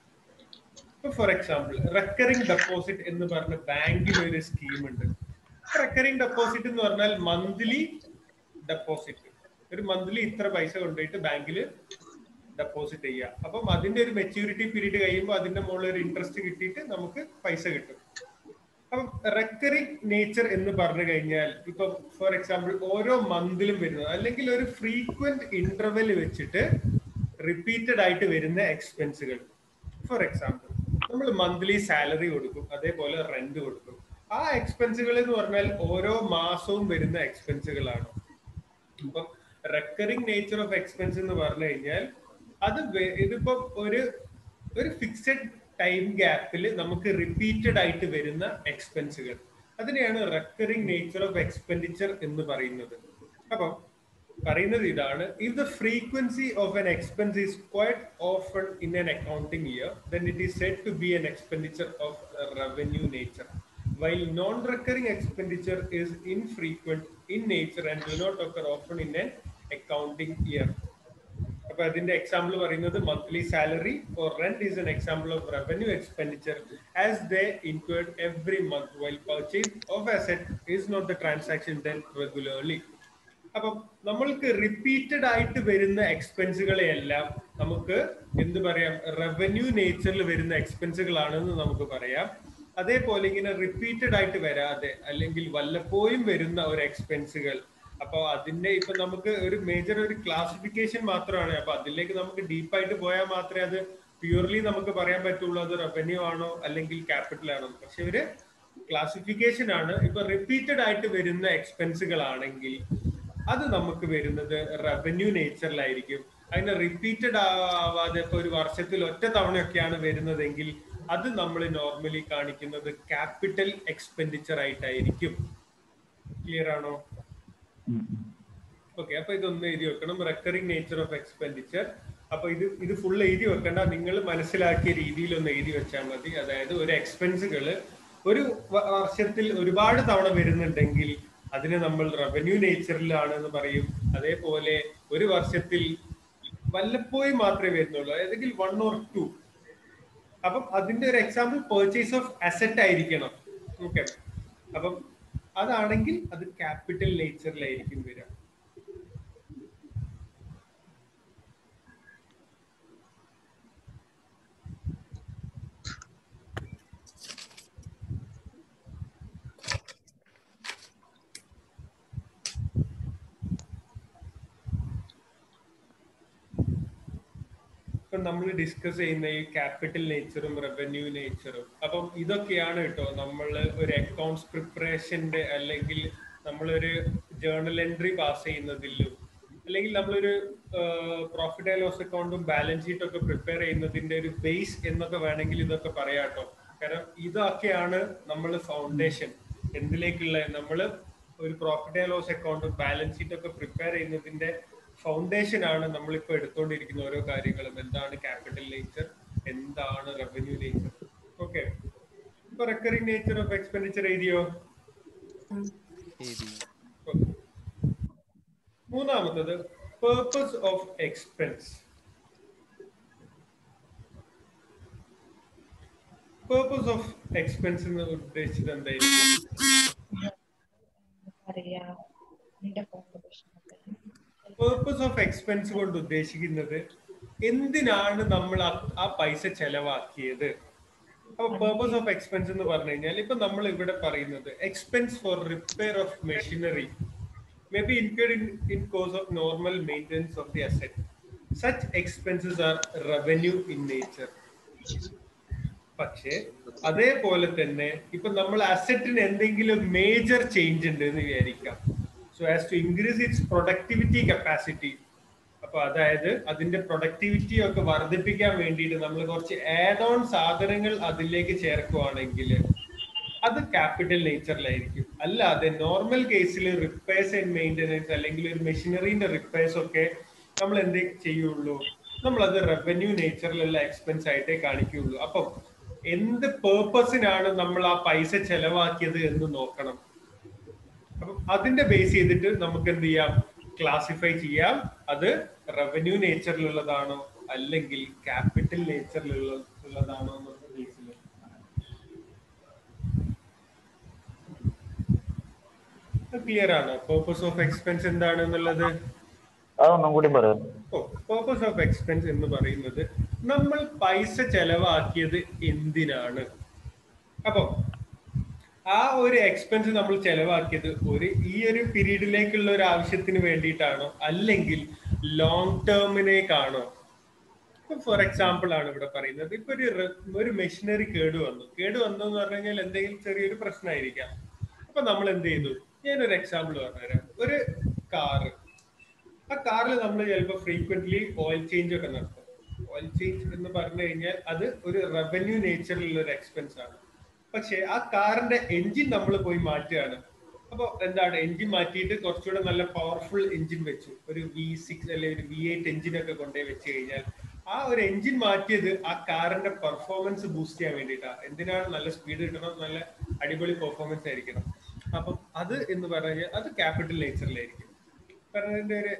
ഇപ്പൊ ഫോർ എക്സാമ്പിൾ റെക്കറിംഗ് ഡെപ്പോസിറ്റ് എന്ന് പറഞ്ഞ ബാങ്കിൽ ഒരു സ്കീം ഉണ്ട്. റെക്കറിംഗ് ഡെപ്പോസിറ്റ് എന്ന് പറഞ്ഞാൽ മന്ത്ലി ഡെപ്പോസിറ്റ്. ഒരു മന്ത്ലി ഇത്ര പൈസ കൊണ്ടുപോയിട്ട് ബാങ്കിൽ ഡെപ്പോസിറ്റ് ചെയ്യുക. അപ്പം അതിന്റെ ഒരു മെച്യൂരിറ്റി പീരീഡ് കഴിയുമ്പോൾ അതിന്റെ മുകളിൽ ഒരു ഇൻട്രസ്റ്റ് കിട്ടിയിട്ട് നമുക്ക് പൈസ കിട്ടും. അപ്പം റെക്കറിംഗ് നേച്ചർ എന്ന് പറഞ്ഞു കഴിഞ്ഞാൽ ഇപ്പൊ ഫോർ എക്സാമ്പിൾ ഓരോ മന്തിലും വരുന്നത് അല്ലെങ്കിൽ ഒരു ഫ്രീക്വന്റ് ഇന്റർവെൽ വെച്ചിട്ട് റിപ്പീറ്റഡ് ആയിട്ട് വരുന്ന എക്സ്പെൻസുകൾ. ഫോർ എക്സാമ്പിൾ നമ്മൾ മന്ത്ലി സാലറി കൊടുക്കും, അതേപോലെ റെന്റ് കൊടുക്കും. ആ എക്സ്പെൻസുകൾ എന്ന് പറഞ്ഞാൽ ഓരോ മാസവും വരുന്ന എക്സ്പെൻസുകളാണ്. ഇപ്പം റെക്കറിംഗ് നേച്ചർ ഓഫ് എക്സ്പെൻസ് എന്ന് പറഞ്ഞു കഴിഞ്ഞാൽ അത് ഇതിപ്പോ ഒരു ഒരു ഫിക്സഡ് ടൈം ഗ്യാപ്പിൽ നമുക്ക് റിപ്പീറ്റഡ് ആയിട്ട് വരുന്ന എക്സ്പെൻസുകൾ, അതിനെയാണ് റെക്കറിംഗ് നേച്ചർ ഓഫ് എക്സ്പെൻഡിച്ചർ എന്ന് പറയുന്നത്. അപ്പം പറയുന്നത് ഇതാണ്: if the frequency of an expense is quite often in an accounting year, then it is said to be an expenditure of revenue nature, while non-recurring expenditure is infrequent in nature and do not occur often in an accounting year. അപ്പൊ അതിന്റെ example പറയുന്നത് monthly salary or rent is an example of revenue expenditure as they incurred every month, while purchase of asset is not the transaction done regularly. അപ്പം നമ്മൾക്ക് repeated ആയിട്ട് വരുന്ന എക്സ്പെൻസുകളെയെല്ലാം നമുക്ക് എന്ത് പറയാം? റവന്യൂ നേച്ചറിൽ വരുന്ന എക്സ്പെൻസുകളാണെന്ന് നമുക്ക് പറയാം. അതേപോലെ ഇങ്ങനെ റിപ്പീറ്റഡ് ആയിട്ട് വരാതെ അല്ലെങ്കിൽ വല്ലപ്പോഴും വരുന്ന ഒരു എക്സ്പെൻസുകൾ, അപ്പൊ അതിന്റെ ഇപ്പൊ നമുക്ക് ഒരു മേജർ ഒരു ക്ലാസിഫിക്കേഷൻ മാത്രമാണ്. അപ്പൊ അതിലേക്ക് നമുക്ക് ഡീപ്പായിട്ട് പോയാൽ മാത്രമേ അത് പ്യൂർലി നമുക്ക് പറയാൻ പറ്റുള്ളൂ അത് റവന്യൂ ആണോ അല്ലെങ്കിൽ ക്യാപിറ്റൽ ആണോ. പക്ഷെ ഒരു ക്ലാസിഫിക്കേഷൻ ആണ്. ഇപ്പൊ റിപ്പീറ്റഡ് ആയിട്ട് വരുന്ന എക്സ്പെൻസുകളാണെങ്കിൽ അത് നമുക്ക് വരുന്നത് റവന്യൂ നേച്ചറിലായിരിക്കും. അതിന് റിപ്പീറ്റഡ് ആവാതെ ഇപ്പൊ ഒരു വർഷത്തിൽ ഒറ്റ തവണയൊക്കെയാണ് വരുന്നതെങ്കിൽ അത് നമ്മൾ നോർമലി കാണിക്കുന്നത് ക്യാപിറ്റൽ എക്സ്പെൻഡിച്ചർ ആയിട്ടായിരിക്കും. ക്ലിയർ ആണോ? ഓക്കെ. അപ്പൊ ഇതൊന്ന് എഴുതി വെക്കണം, റെക്കറിംഗ് നേച്ചർ ഓഫ് എക്സ്പെൻഡിച്ചർ. അപ്പൊ ഇത് ഇത് ഫുൾ എഴുതി വെക്കണ്ട, നിങ്ങൾ മനസ്സിലാക്കിയ രീതിയിൽ ഒന്ന് എഴുതി വെച്ചാൽ മതി. അതായത് ഒരു എക്സ്പെൻസുകൾ ഒരു വർഷത്തിൽ ഒരുപാട് തവണ വരുന്നുണ്ടെങ്കിൽ അതിനെ നമ്മൾ റവന്യൂ നേച്ചറിലാണ് എന്ന് പറയും. അതേപോലെ ഒരു വർഷത്തിൽ വല്ലപ്പോഴും മാത്രമേ വരുന്നുള്ളൂ, ഏതെങ്കിലും വൺ ഓർ ടു, അപ്പം അതിന്റെ ഒരു എക്സാമ്പിൾ പർച്ചേസ് ഓഫ് അസറ്റ് ആയിരിക്കണം. ഓക്കെ. അപ്പം അതാണെങ്കിൽ അത് ക്യാപിറ്റൽ നേച്ചറിലായിരിക്കും വരിക. ഇപ്പൊ നമ്മൾ ഡിസ്കസ് ചെയ്യുന്ന ഈ ക്യാപിറ്റൽ നേച്ചറും റവന്യൂ നേച്ചറും, അപ്പം ഇതൊക്കെയാണ് കേട്ടോ നമ്മൾ ഒരു അക്കൗണ്ട്സ് പ്രിപ്പറേഷന്റെ അല്ലെങ്കിൽ നമ്മളൊരു ജേർണൽ എൻട്രി പാസ് ചെയ്യുന്നതിലും അല്ലെങ്കിൽ നമ്മളൊരു പ്രോഫിറ്റ് ആൻഡ് ലോസ് അക്കൗണ്ടും ബാലൻസ് ഷീറ്റും ഒക്കെ പ്രിപ്പയർ ചെയ്യുന്നതിന്റെ ഒരു ബേസ് എന്നൊക്കെ വേണമെങ്കിൽ ഇതൊക്കെ പറയാട്ടോ. കാരണം ഇതൊക്കെയാണ് നമ്മൾ ഫൗണ്ടേഷൻ എന്തിലേക്കുള്ള നമ്മൾ ഒരു പ്രോഫിറ്റ് ആൻഡ് ലോസ് അക്കൗണ്ടും ബാലൻസ് ഷീറ്റും ഒക്കെ പ്രിപ്പയർ ചെയ്യുന്നതിന്റെ ഫൗണ്ടേഷൻ ആണ് നമ്മളിപ്പോ എടുത്തുകൊണ്ടിരിക്കുന്ന ഓരോ കാര്യങ്ങളും. എന്താണ് ക്യാപിറ്റൽ നേച്ചർ, എന്താണ് റവന്യൂ നേച്ചർ. ഓക്കെ, ഇപ്പൊ റെക്കറിംഗ് നേച്ചർ ഓഫ് എക്സ്പെൻഡിച്ചർ എഴുതിയോ? മൂന്നാമത്തത് purpose of expense. Purpose of expense എന്ന് ഉദ്ദേശിച്ചത് എന്തായിരിക്കും? Purpose of expense കൊണ്ട് ഉദ്ദേശിക്കുന്നത് എന്തിനാണ് നമ്മൾ ആ പൈസ ചെലവാക്കിയത്. അപ്പൊ purpose of expense എന്ന് പറഞ്ഞു കഴിഞ്ഞാൽ ഇപ്പൊ നമ്മൾ ഇവിടെ പറയുന്നത് expense for repair of machinery may be incurred in, in course of normal maintenance of the asset. Such expenses are revenue in nature. പക്ഷേ അതേപോലെ തന്നെ ഇപ്പൊ നമ്മൾ അസറ്റിന് എന്തെങ്കിലും മേജർ ചേഞ്ച് ഉണ്ട് എന്ന് വിചാരിക്കാം. So as to increase its productivity capacity, അപ്പൊ അതായത് അതിന്റെ പ്രൊഡക്ടിവിറ്റി ഒക്കെ വർദ്ധിപ്പിക്കാൻ വേണ്ടിയിട്ട് നമ്മൾ കുറച്ച് ആഡ് ഓൺ സാധനങ്ങൾ അതിലേക്ക് ചേർക്കുവാണെങ്കിൽ അത് ക്യാപിറ്റൽ നേച്ചറിലായിരിക്കും. അല്ലാതെ നോർമൽ കേസിൽ റിപ്പയർസ് ആൻഡ് മെയിൻ്റെനൻസ് അല്ലെങ്കിൽ ഒരു മെഷീനറിന്റെ റിപ്പയർസ് ഒക്കെ നമ്മൾ എന്തേ ചെയ്യുള്ളൂ, നമ്മൾ അത് റവന്യൂ നേച്ചറിലുള്ള എക്സ്പെൻസ് ആയിട്ടേ കാണിക്കുകയുള്ളൂ. അപ്പം എന്ത് പേർപ്പസിനാണ് നമ്മൾ ആ പൈസ ചെലവാക്കിയത് എന്ന് നോക്കണം. അപ്പം അതിന്റെ ബേസ് ചെയ്തിട്ട് നമുക്ക് എന്ത് ചെയ്യാം, ക്ലാസിഫൈ ചെയ്യാം അത് റവന്യൂ നേച്ചറിലുള്ളതാണോ അല്ലെങ്കിൽ ക്യാപിറ്റൽ നേച്ചറിലുള്ളതാണോ എന്നുള്ള ബേസിൽ. ക്ലിയർ ആണ് പർപ്പസ് ഓഫ് എക്സ്പെൻസ് എന്താണ് എന്നുള്ളത്? ഓ, പർപ്പസ് ഓഫ് എക്സ്പെൻസ് എന്ന് പറയുന്നത് നമ്മൾ പൈസ ചെലവാക്കിയത് എന്തിനാണ്. അപ്പൊ ആ ഒരു എക്സ്പെൻസ് നമ്മൾ ചെലവാക്കിയത് ഒരു ഈ ഒരു പീരീഡിലേക്കുള്ള ഒരു ആവശ്യത്തിന് വേണ്ടിയിട്ടാണോ അല്ലെങ്കിൽ ലോങ് ടേമിനേക്കാണോ? ഇപ്പൊ ഫോർ എക്സാമ്പിൾ ആണ് ഇവിടെ പറയുന്നത്. ഇപ്പൊ ഒരു ഒരു മെഷീനറി കേട് വന്നു കേട് വന്നു എന്ന് പറഞ്ഞു കഴിഞ്ഞാൽ എന്തെങ്കിലും ചെറിയൊരു പ്രശ്നമായിരിക്കാം. അപ്പൊ നമ്മൾ എന്ത് ചെയ്തു, ഞാനൊരു എക്സാമ്പിൾ പറഞ്ഞുതരാം. ഒരു കാറ്, ആ കാറിൽ നമ്മൾ ചിലപ്പോൾ ഫ്രീക്വന്റ്ലി ഓയിൽ ചേഞ്ച് ഒക്കെ നടത്തും. ഓയിൽ ചേഞ്ച് എന്ന് പറഞ്ഞു കഴിഞ്ഞാൽ അത് ഒരു റവന്യൂ നേച്ചറിലുള്ള ഒരു എക്സ്പെൻസ് ആണ്. പക്ഷെ ആ കാറിന്റെ എഞ്ചിൻ നമ്മൾ പോയി മാറ്റുകയാണ്. അപ്പൊ എന്താണ്, എഞ്ചിൻ മാറ്റിയിട്ട് കുറച്ചുകൂടെ നല്ല പവർഫുൾ എഞ്ചിൻ വെച്ചു, ഒരു വി സിക്സ് അല്ലെങ്കിൽ ഒരു വി എയ്റ്റ് എഞ്ചിനൊക്കെ കൊണ്ടുപോയി വെച്ച് കഴിഞ്ഞാൽ ആ ഒരു എഞ്ചിൻ മാറ്റിയത് ആ കാറിന്റെ പെർഫോമൻസ് ബൂസ്റ്റ് ചെയ്യാൻ വേണ്ടിയിട്ടാണ്. എന്തിനാണ്, നല്ല സ്പീഡ് കിട്ടണം, നല്ല അടിപൊളി പെർഫോമൻസ് ആയിരിക്കണം. അപ്പം അത് എന്ന് പറഞ്ഞാൽ അത് ക്യാപിറ്റൽ നേച്ചറിലായിരിക്കും. പറഞ്ഞതിന്റെ ഒരു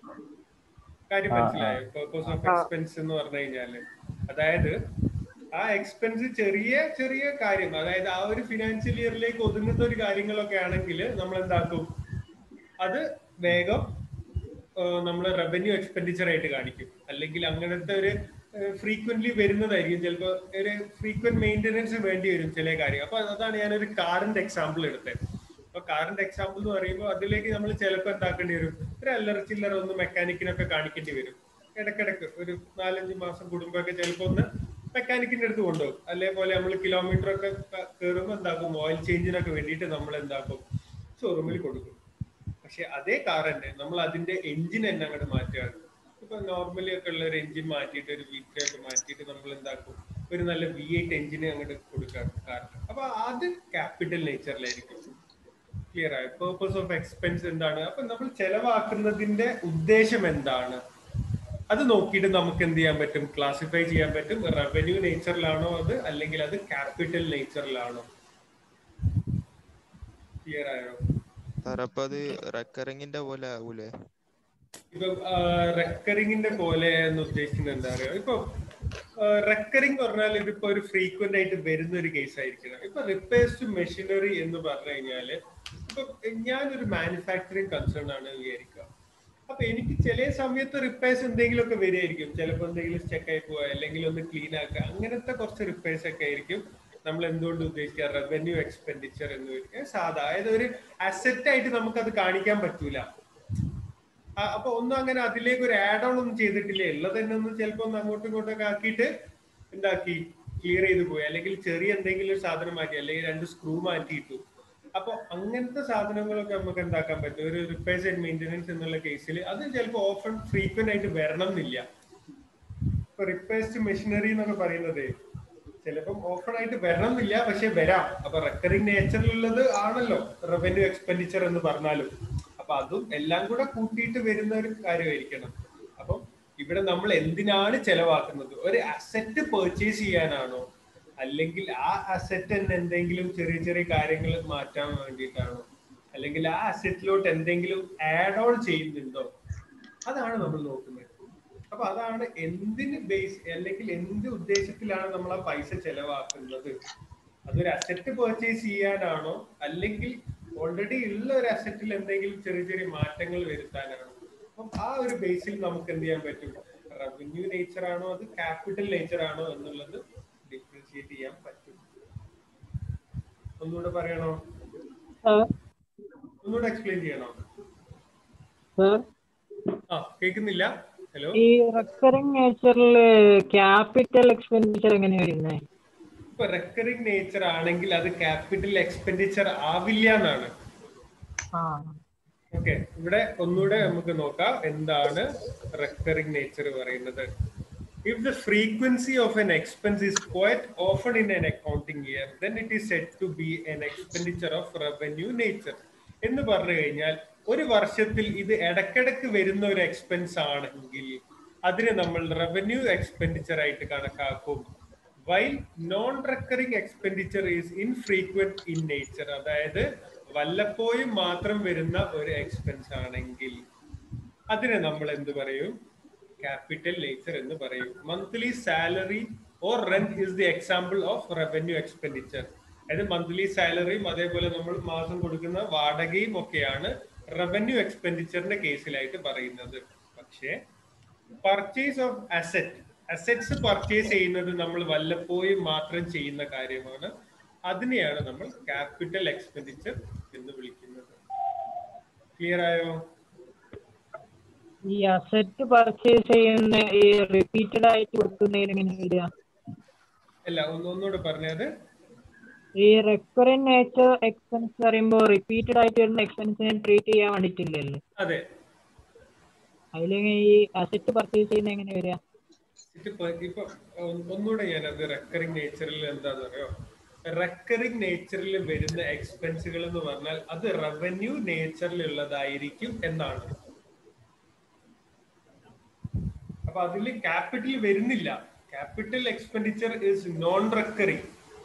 കാര്യം മനസ്സിലായോ? പർപ്പസ് ഓഫ് എക്സ്പെൻസ് എന്ന് പറഞ്ഞു കഴിഞ്ഞാല് അതായത് ആ എക്സ്പെൻസ് ചെറിയ ചെറിയ കാര്യം, അതായത് ആ ഒരു ഫിനാൻഷ്യൽ ഇയറിലേക്ക് ഒതുങ്ങുന്ന ഒരു കാര്യങ്ങളൊക്കെ ആണെങ്കിൽ നമ്മൾ എന്താക്കും, അത് വേഗം നമ്മൾ റവന്യൂ എക്സ്പെൻഡിച്ചർ ആയിട്ട് കാണിക്കും. അല്ലെങ്കിൽ അങ്ങനത്തെ ഒരു ഫ്രീക്വന്റ്ലി വരുന്നതായിരിക്കും, ചിലപ്പോൾ ഒരു ഫ്രീക്വന്റ് മെയിൻ്റെനൻസ് വേണ്ടി വരും ചില കാര്യം. അപ്പൊ അതാണ് ഞാനൊരു കാറിന്റെ എക്സാമ്പിൾ എടുത്തത്. അപ്പൊ കാറിന്റെ എക്സാമ്പിൾ എന്ന് പറയുമ്പോൾ അതിലേക്ക് നമ്മൾ ചിലപ്പോൾ എന്താക്കേണ്ടി വരും, ഒരു അല്ലറ ചില്ലറ ഒന്ന് മെക്കാനിക്കിനൊക്കെ കാണിക്കേണ്ടി വരും. ഇടക്കിടക്ക് ഒരു നാലഞ്ച് മാസം കൂടുമ്പോഴൊക്കെ ചിലപ്പോൾ ഒന്ന് മെക്കാനിക്കിന്റെ അടുത്ത് കൊണ്ടുപോകും. അതേപോലെ നമ്മൾ കിലോമീറ്റർ ഒക്കെ കയറുമ്പോൾ എന്താക്കും, ഓയിൽ ചേഞ്ചിനൊക്കെ വേണ്ടിയിട്ട് നമ്മൾ എന്താക്കും, ഷോറൂമിൽ കൊടുക്കും. പക്ഷെ അതേ കാർ തന്നെ നമ്മൾ അതിന്റെ എഞ്ചിൻ തന്നെ അങ്ങോട്ട് മാറ്റുകയാണ്. ഇപ്പൊ നോർമലി ഒക്കെ ഉള്ള ഒരു എഞ്ചിൻ മാറ്റിയിട്ട് ഒരു വി ത്രീ ഒക്കെ മാറ്റിയിട്ട് നമ്മൾ എന്താക്കും, ഒരു നല്ല വി എയ്റ്റ് എഞ്ചിന് അങ്ങോട്ട് കൊടുക്കാറ് കാറിന്. അപ്പൊ അത് ക്യാപിറ്റൽ നേച്ചറിലായിരിക്കും. ക്ലിയർ ആയി? പർപ്പസ് ഓഫ് എക്സ്പെൻസ് എന്താണ്, അപ്പൊ നമ്മൾ ചെലവാക്കുന്നതിന്റെ ഉദ്ദേശം എന്താണ്, അത് നോക്കിയിട്ട് നമുക്ക് എന്ത് ചെയ്യാൻ പറ്റും, ക്ലാസിഫൈ ചെയ്യാൻ പറ്റും. റവന്യൂ നേച്ചറിലാണോ അത് അല്ലെങ്കിൽ അത് ക്യാപിറ്റൽ നേച്ചറിലാണോ? ക്ലിയർ ആയോ? റെക്കറിംഗിന്റെ പോലെ ആവൂലേ? ഇപ്പൊ റെക്കറിംഗിന്റെ പോലെ എന്ന് ഉദ്ദേശിക്കുന്നത് എന്താ പറയുക, ഇപ്പൊ റെക്കറിംഗ് പറഞ്ഞാൽ ഇതിപ്പോ ഒരു ഫ്രീക്വന്റ് ആയിട്ട് വരുന്ന ഒരു കേസ് ആയിരിക്കണം. ഇപ്പൊ റിപ്പയർസ് ടു മെഷീനറി എന്ന് പറഞ്ഞു കഴിഞ്ഞാല് ഇപ്പൊ ഞാനൊരു മാനുഫാക്ചറിങ് കൺസേൺ ആണ് വിചാരിക്കുക. അപ്പൊ എനിക്ക് ചില സമയത്ത് റിപ്പയർസ് എന്തെങ്കിലും ഒക്കെ വരികയായിരിക്കും. ചിലപ്പോൾ എന്തെങ്കിലും സ്റ്റക്ക് ആയി പോവുക, അല്ലെങ്കിൽ ഒന്ന് ക്ലീൻ ആക്കുക, അങ്ങനത്തെ കുറച്ച് റിപ്പയർസ് ഒക്കെ ആയിരിക്കും നമ്മൾ എന്തുകൊണ്ട് ഉദ്ദേശിക്കുക റവന്യൂ എക്സ്പെൻഡിച്ചർ എന്ന് വരിക. സാധാ അതായത് ഒരു അസറ്റ് ആയിട്ട് നമുക്കത് കാണിക്കാൻ പറ്റൂല. അപ്പൊ ഒന്നും അങ്ങനെ അതിലേക്ക് ഒരു ആഡ് ഓൺ ഒന്നും ചെയ്തിട്ടില്ലേ, ഉള്ളത് തന്നെ ഒന്ന് ചിലപ്പോ ഒന്ന് അങ്ങോട്ടും ഇങ്ങോട്ടൊക്കെ ആക്കിയിട്ട് എന്താക്കി ക്ലിയർ ചെയ്ത് പോയി, അല്ലെങ്കിൽ ചെറിയ എന്തെങ്കിലും ഒരു സാധനം മാറ്റി, അല്ലെങ്കിൽ രണ്ട് സ്ക്രൂ മാറ്റിയിട്ടു. അപ്പൊ അങ്ങനത്തെ സാധനങ്ങളൊക്കെ നമുക്ക് എന്താക്കാൻ പറ്റും, ഒരു റിപ്പയർസ് ആൻഡ് മെയിൻ്റെനൻസ് എന്നുള്ള കേസിൽ അത് ചിലപ്പോൾ ഓഫൺ ഫ്രീക്വന്റ് ആയിട്ട് വരണം എന്നില്ല. ഇപ്പൊ റിപ്പയർസ് മെഷീനറി എന്നൊക്കെ പറയുന്നത് ചിലപ്പം ഓപ്പൺ ആയിട്ട് വരണം എന്നില്ല, പക്ഷെ വരാം. അപ്പൊ റെക്കറിംഗ് നേച്ചറിലുള്ളത് ആണല്ലോ റവന്യൂ എക്സ്പെൻഡിച്ചർ എന്ന് പറഞ്ഞാലും. അപ്പൊ അതും എല്ലാം കൂടെ കൂട്ടിയിട്ട് വരുന്ന ഒരു കാര്യമായിരിക്കണം. അപ്പം ഇവിടെ നമ്മൾ എന്തിനാണ് ചെലവാക്കുന്നത്, ഒരു അസറ്റ് പർച്ചേസ് ചെയ്യാനാണോ, അല്ലെങ്കിൽ ആ അസറ്റ് തന്നെ എന്തെങ്കിലും ചെറിയ ചെറിയ കാര്യങ്ങൾ മാറ്റാൻ വേണ്ടിയിട്ടാണോ, അല്ലെങ്കിൽ ആ അസറ്റിലോട്ട് എന്തെങ്കിലും ആഡ് ഓൺ ചെയ്യുന്നുണ്ടോ, അതാണ് നമ്മൾ നോക്കുന്നത്. അപ്പൊ അതാണ് എന്തിന് ബേസ് അല്ലെങ്കിൽ എന്ത് ഉദ്ദേശത്തിലാണ് നമ്മൾ ആ പൈസ ചെലവാക്കുന്നത്. അതൊരു അസറ്റ് പർച്ചേസ് ചെയ്യാനാണോ, അല്ലെങ്കിൽ ഓൾറെഡി ഉള്ള ഒരു അസറ്റിൽ എന്തെങ്കിലും ചെറിയ ചെറിയ മാറ്റങ്ങൾ വരുത്താനാണോ. അപ്പം ആ ഒരു ബേസിൽ നമുക്ക് എന്ത് ചെയ്യാൻ പറ്റും, റവന്യൂ നേച്ചർ ആണോ അത് ക്യാപിറ്റൽ നേച്ചർ ആണോ എന്നുള്ളത് ഡിഫറൻഷിയേറ്റ് ചെയ്യാൻ പറ്റും. ഒന്നുകൂടെ പറയണോ, ഒന്നുകൂടെ എക്സ്പ്ലെയിൻ ചെയ്യണോ? ആ കേൾക്കുന്നില്ല. ഹലോ. ഈ റെക്കറിംഗ് നേച്ചറിൽ ക്യാപിറ്റൽ എക്സ്പെൻഡിച്ചർ എങ്ങനെയാ വരുന്നത്? ഇപ്പൊ റെക്കറിംഗ് നേച്ചർ ആണെങ്കിൽ അത് ക്യാപിറ്റൽ എക്സ്പെൻഡിച്ചർ ആവില്ല എന്നാണ്. ഓക്കെ, ഇവിടെ ഒന്നുകൂടെ നമുക്ക് നോക്കാം എന്താണ് റെക്കറിംഗ് നേച്ചർ പറയുന്നത്. If the frequency of an expense is quite often in an accounting year, then it is said to be an expenditure of revenue nature. എന്ന് പറഞ്ഞു കഴിഞ്ഞാൽ ഒരു വർഷത്തിൽ ഇത് ഇടക്കിടക്ക് വരുന്ന ഒരു എക്സ്പെൻസ് ആണെങ്കിൽ അതിനെ നമ്മൾ റവന്യൂ എക്സ്പെൻഡിച്ചർ ആയിട്ട് കണക്കാക്കും. While non recurring expenditure is infrequent in nature, അതായത് വല്ലപ്പോഴും മാത്രം വരുന്ന ഒരു എക്സ്പെൻസ് ആണെങ്കിൽ അതിനെ നമ്മൾ എന്ത് പറയും, ക്യാപിറ്റൽ നേച്ചർ എന്ന് പറയും. Monthly salary or rent is the example of revenue expenditure. അതായത് മന്ത്ലി സാലറിയും അതേപോലെ നമ്മൾ മാസം കൊടുക്കുന്ന വാടകയും ഒക്കെയാണ് റവന്യൂ എക്സ്പെൻഡിച്ചറിന്റെ കേസിലായിട്ട് പറയുന്നത്. പക്ഷേ purchase of asset, assets purchase ചെയ്യുന്നത് നമ്മൾ വല്ലപ്പോഴും മാത്രം ചെയ്യുന്ന കാര്യമാണ്. അതിനെയാണ് നമ്മൾ ക്യാപിറ്റൽ എക്സ്പെൻഡിച്ചർ എന്ന് വിളിക്കുന്നത്. ക്ലിയർ ആയോ? ഈ അസറ്റ് പർച്ചേസ് ചെയ്യുന്ന ഈ റിപ്പീറ്റഡ് ആയിട്ട് കൊടുക്കുന്നതിന് എങ്ങനെ വരിക? അല്ല, ഒന്നൊന്നുകൂടെ പറഞ്ഞത്. ഈ റെക്കറിംഗ് നേച്ചർ എക്സ്പെൻസ് പറയുമ്പോൾ റിപ്പീറ്റഡ് ആയിട്ട് വരുന്ന എക്സ്പെൻസിനെ ട്രീറ്റ് ചെയ്യാൻ വേണ്ടിട്ടില്ലല്ലോ. അതെ, അതിലെങ്ങനെ ഈ അസറ്റ് പർച്ചേസ് ചെയ്യുന്ന എങ്ങനെ വരിക? ഇപ്പൊ ഒന്നുകൂടെ ഞാനത് റെക്കറിംഗ് നേച്ചറിൽ എന്താന്ന് പറയോ, റെക്കറിംഗ് നേച്ചറിൽ വരുന്ന എക്സ്പെൻസുകൾ എന്ന് പറഞ്ഞാൽ അത് റവന്യൂ നേച്ചറിലുള്ളതായിരിക്കും എന്നാണ്. അപ്പൊ അതിൽ ക്യാപിറ്റൽ വരുന്നില്ല. Capital expenditure is non recurring.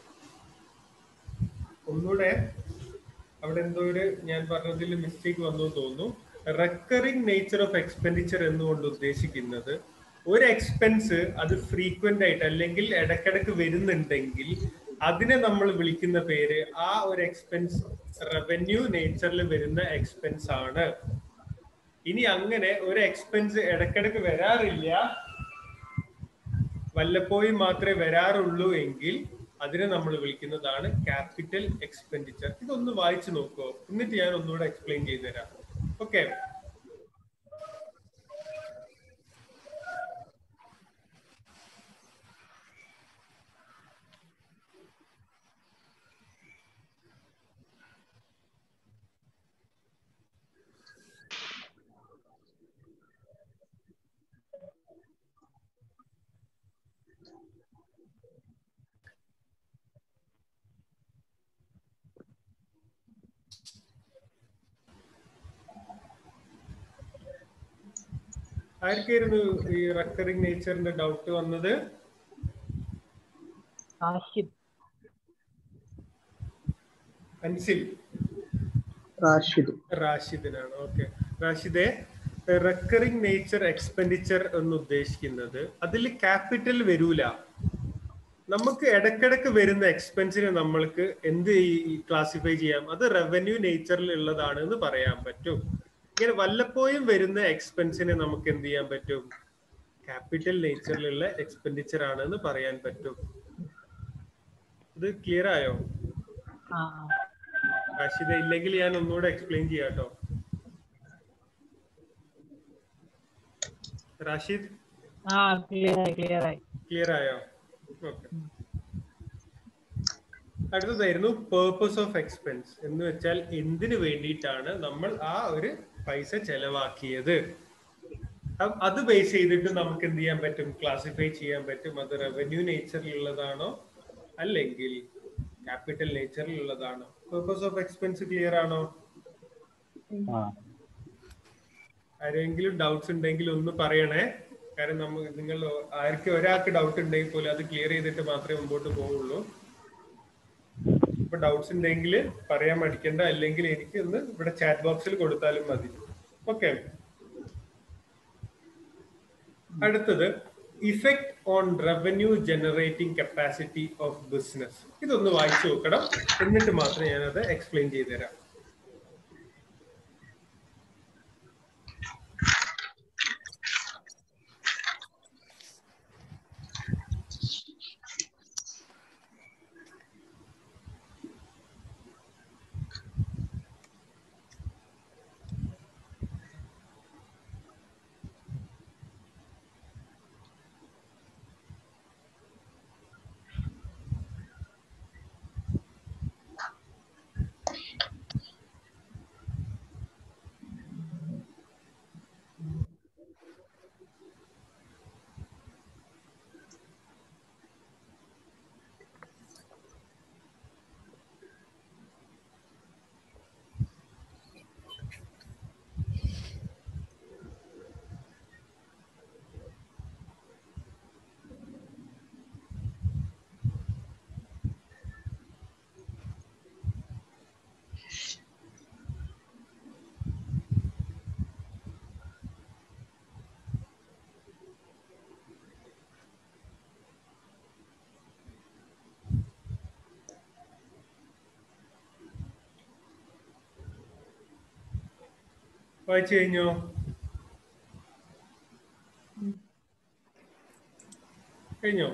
ഒന്നുകൂടെ അവിടെ എന്തോ ഒരു ഞാൻ പറഞ്ഞതിൽ മിസ്റ്റേക്ക് വന്നു തോന്നുന്നു. റെക്കറിംഗ് നേച്ചർ ഓഫ് എക്സ്പെൻഡിച്ചർ എന്നുകൊണ്ട് ഉദ്ദേശിക്കുന്നത് ഒരു എക്സ്പെൻസ് അത് ഫ്രീക്വന്റ് ആയിട്ട് അല്ലെങ്കിൽ ഇടക്കിടക്ക് വരുന്നുണ്ടെങ്കിൽ അതിനെ നമ്മൾ വിളിക്കുന്ന പേര്, ആ ഒരു എക്സ്പെൻസ് റവന്യൂ നേച്ചറിൽ വരുന്ന എക്സ്പെൻസ് ആണ്. ഇനി അങ്ങനെ ഒരു എക്സ്പെൻസ് ഇടക്കിടക്ക് വരാറില്ല, വല്ലപ്പോഴും മാത്രമേ വരാറുള്ളൂ എങ്കിൽ അതിനെ നമ്മൾ വിളിക്കുന്നതാണ് ക്യാപിറ്റൽ എക്സ്പെൻഡിച്ചർ. ഇതൊന്ന് വായിച്ചു നോക്കുമോ, എന്നിട്ട് ഞാൻ ഒന്നുകൂടെ എക്സ്പ്ലെയിൻ ചെയ്തു തരാം. ഓക്കെ. ആർക്കായിരുന്നു ഈ റെക്കറിംഗ് നേച്ചറിന്റെ ഡൗട്ട് വന്നത്? അൻസിൽ, റാഷിദ്, റാഷിദിനാണ്. ഓക്കെ, റാഷിദെ, റെക്കറിംഗ് നേച്ചർ എക്സ്പെൻഡിച്ചർ എന്ന് ഉദ്ദേശിക്കുന്നത് അതിൽ ക്യാപിറ്റൽ വരൂല. നമുക്ക് ഇടക്കിടക്ക് വരുന്ന എക്സ്പെൻസിനെ നമ്മൾക്ക് എന്ത് ക്ലാസിഫൈ ചെയ്യാം, അത് റവന്യൂ നേച്ചറിൽ ഉള്ളതാണ് എന്ന് പറയാൻ പറ്റും. ഇങ്ങനെ വല്ലപ്പോഴും വരുന്ന എക്സ്പെൻസിനെ നമുക്ക് എന്ത് ചെയ്യാൻ പറ്റും, ക്യാപിറ്റൽ നേച്ചറിലുള്ള എക്സ്പെൻഡിച്ചർ ആണെന്ന് പറയാൻ പറ്റും. ഇത് ക്ലിയർ ആയോ റാഷിദ? ഇല്ലെങ്കിൽ ഞാൻ ഒന്നുകൂടെ എക്സ്പ്ലെയിൻ ചെയ്യാം കേട്ടോ. റാഷിദ് ആ ക്ലിയർ ആയി ക്ലിയർ ആയി ക്ലിയർ ആയോ? ഓക്കെ. അടുത്തതായിരുന്നു പേർപ്പസ് ഓഫ് എക്സ്പെൻസ് എന്ന് വെച്ചാൽ എന്തിനു വേണ്ടിയിട്ടാണ് നമ്മൾ ആ ഒരു പൈസ ചെലവാക്കിയത്. അത് ബേസ് ചെയ്തിട്ട് നമുക്ക് എന്ത് ചെയ്യാൻ പറ്റും? ക്ലാസിഫൈ ചെയ്യാൻ പറ്റും. അത് റവന്യൂ നേച്ചറിലുള്ളതാണോ അല്ലെങ്കിൽ ക്യാപിറ്റൽ നേച്ചറിലുള്ളതാണോ? പേർപ്പസ് ഓഫ് എക്സ്പെൻസ് ക്ലിയർ ആണോ? ആരെങ്കിലും ഡൗട്ട്സ് ഉണ്ടെങ്കിൽ ഒന്ന് പറയണേ. കാരണം നമ്മൾ നിങ്ങൾ ആർക്ക് ഒരാൾക്ക് ഡൗട്ട് ഉണ്ടെങ്കിൽ പോലും അത് ക്ലിയർ ചെയ്തിട്ട് മാത്രമേ മുമ്പോട്ട് പോവുള്ളൂ. ഇപ്പൊ ഡൗട്ട്സ് ഉണ്ടെങ്കിൽ പറയാൻ മടിക്കണ്ട, അല്ലെങ്കിൽ എനിക്ക് ഒന്ന് ഇവിടെ ചാറ്റ് ബോക്സിൽ കൊടുത്താലും മതി. ഓക്കെ. അടുത്തത് effect on revenue generating capacity of business. ഇതൊന്ന് വായിച്ചു നോക്കണം, എന്നിട്ട് മാത്രമേ ഞാനത് എക്സ്പ്ലെയിൻ ചെയ്തു തരാം. വായിച്ചു കഴിഞ്ഞോ? കഴിഞ്ഞോ?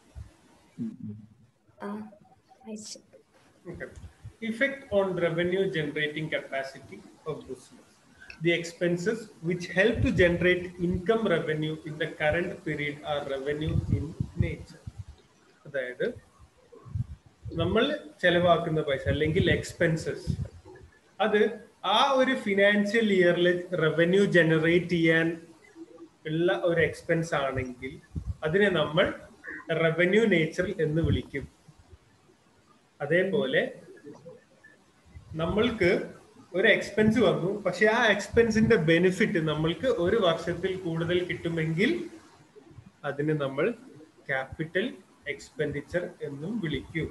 Okay. Effect on revenue generating capacity of business. The expenses which help to generate income revenue in the current period are revenue in nature. അതായത് നമ്മൾ ചെലവാക്കുന്ന പൈസ അല്ലെങ്കിൽ എക്സ്പെൻസസ്, അത് ആ ഒരു ഫിനാൻഷ്യൽ ഇയറിൽ റവന്യൂ ജനറേറ്റ് ചെയ്യാൻ ഉള്ള ഒരു എക്സ്പെൻസ് ആണെങ്കിൽ അതിനെ നമ്മൾ റവന്യൂ നേച്ചർ എന്ന് വിളിക്കും. അതേപോലെ നമ്മൾക്ക് ഒരു എക്സ്പെൻസ് വന്നു, പക്ഷെ ആ എക്സ്പെൻസിന്റെ ബെനിഫിറ്റ് നമ്മൾക്ക് ഒരു വർഷത്തിൽ കൂടുതൽ കിട്ടുമെങ്കിൽ അതിന് നമ്മൾ ക്യാപിറ്റൽ എക്സ്പെൻഡിച്ചർ എന്നും വിളിക്കും.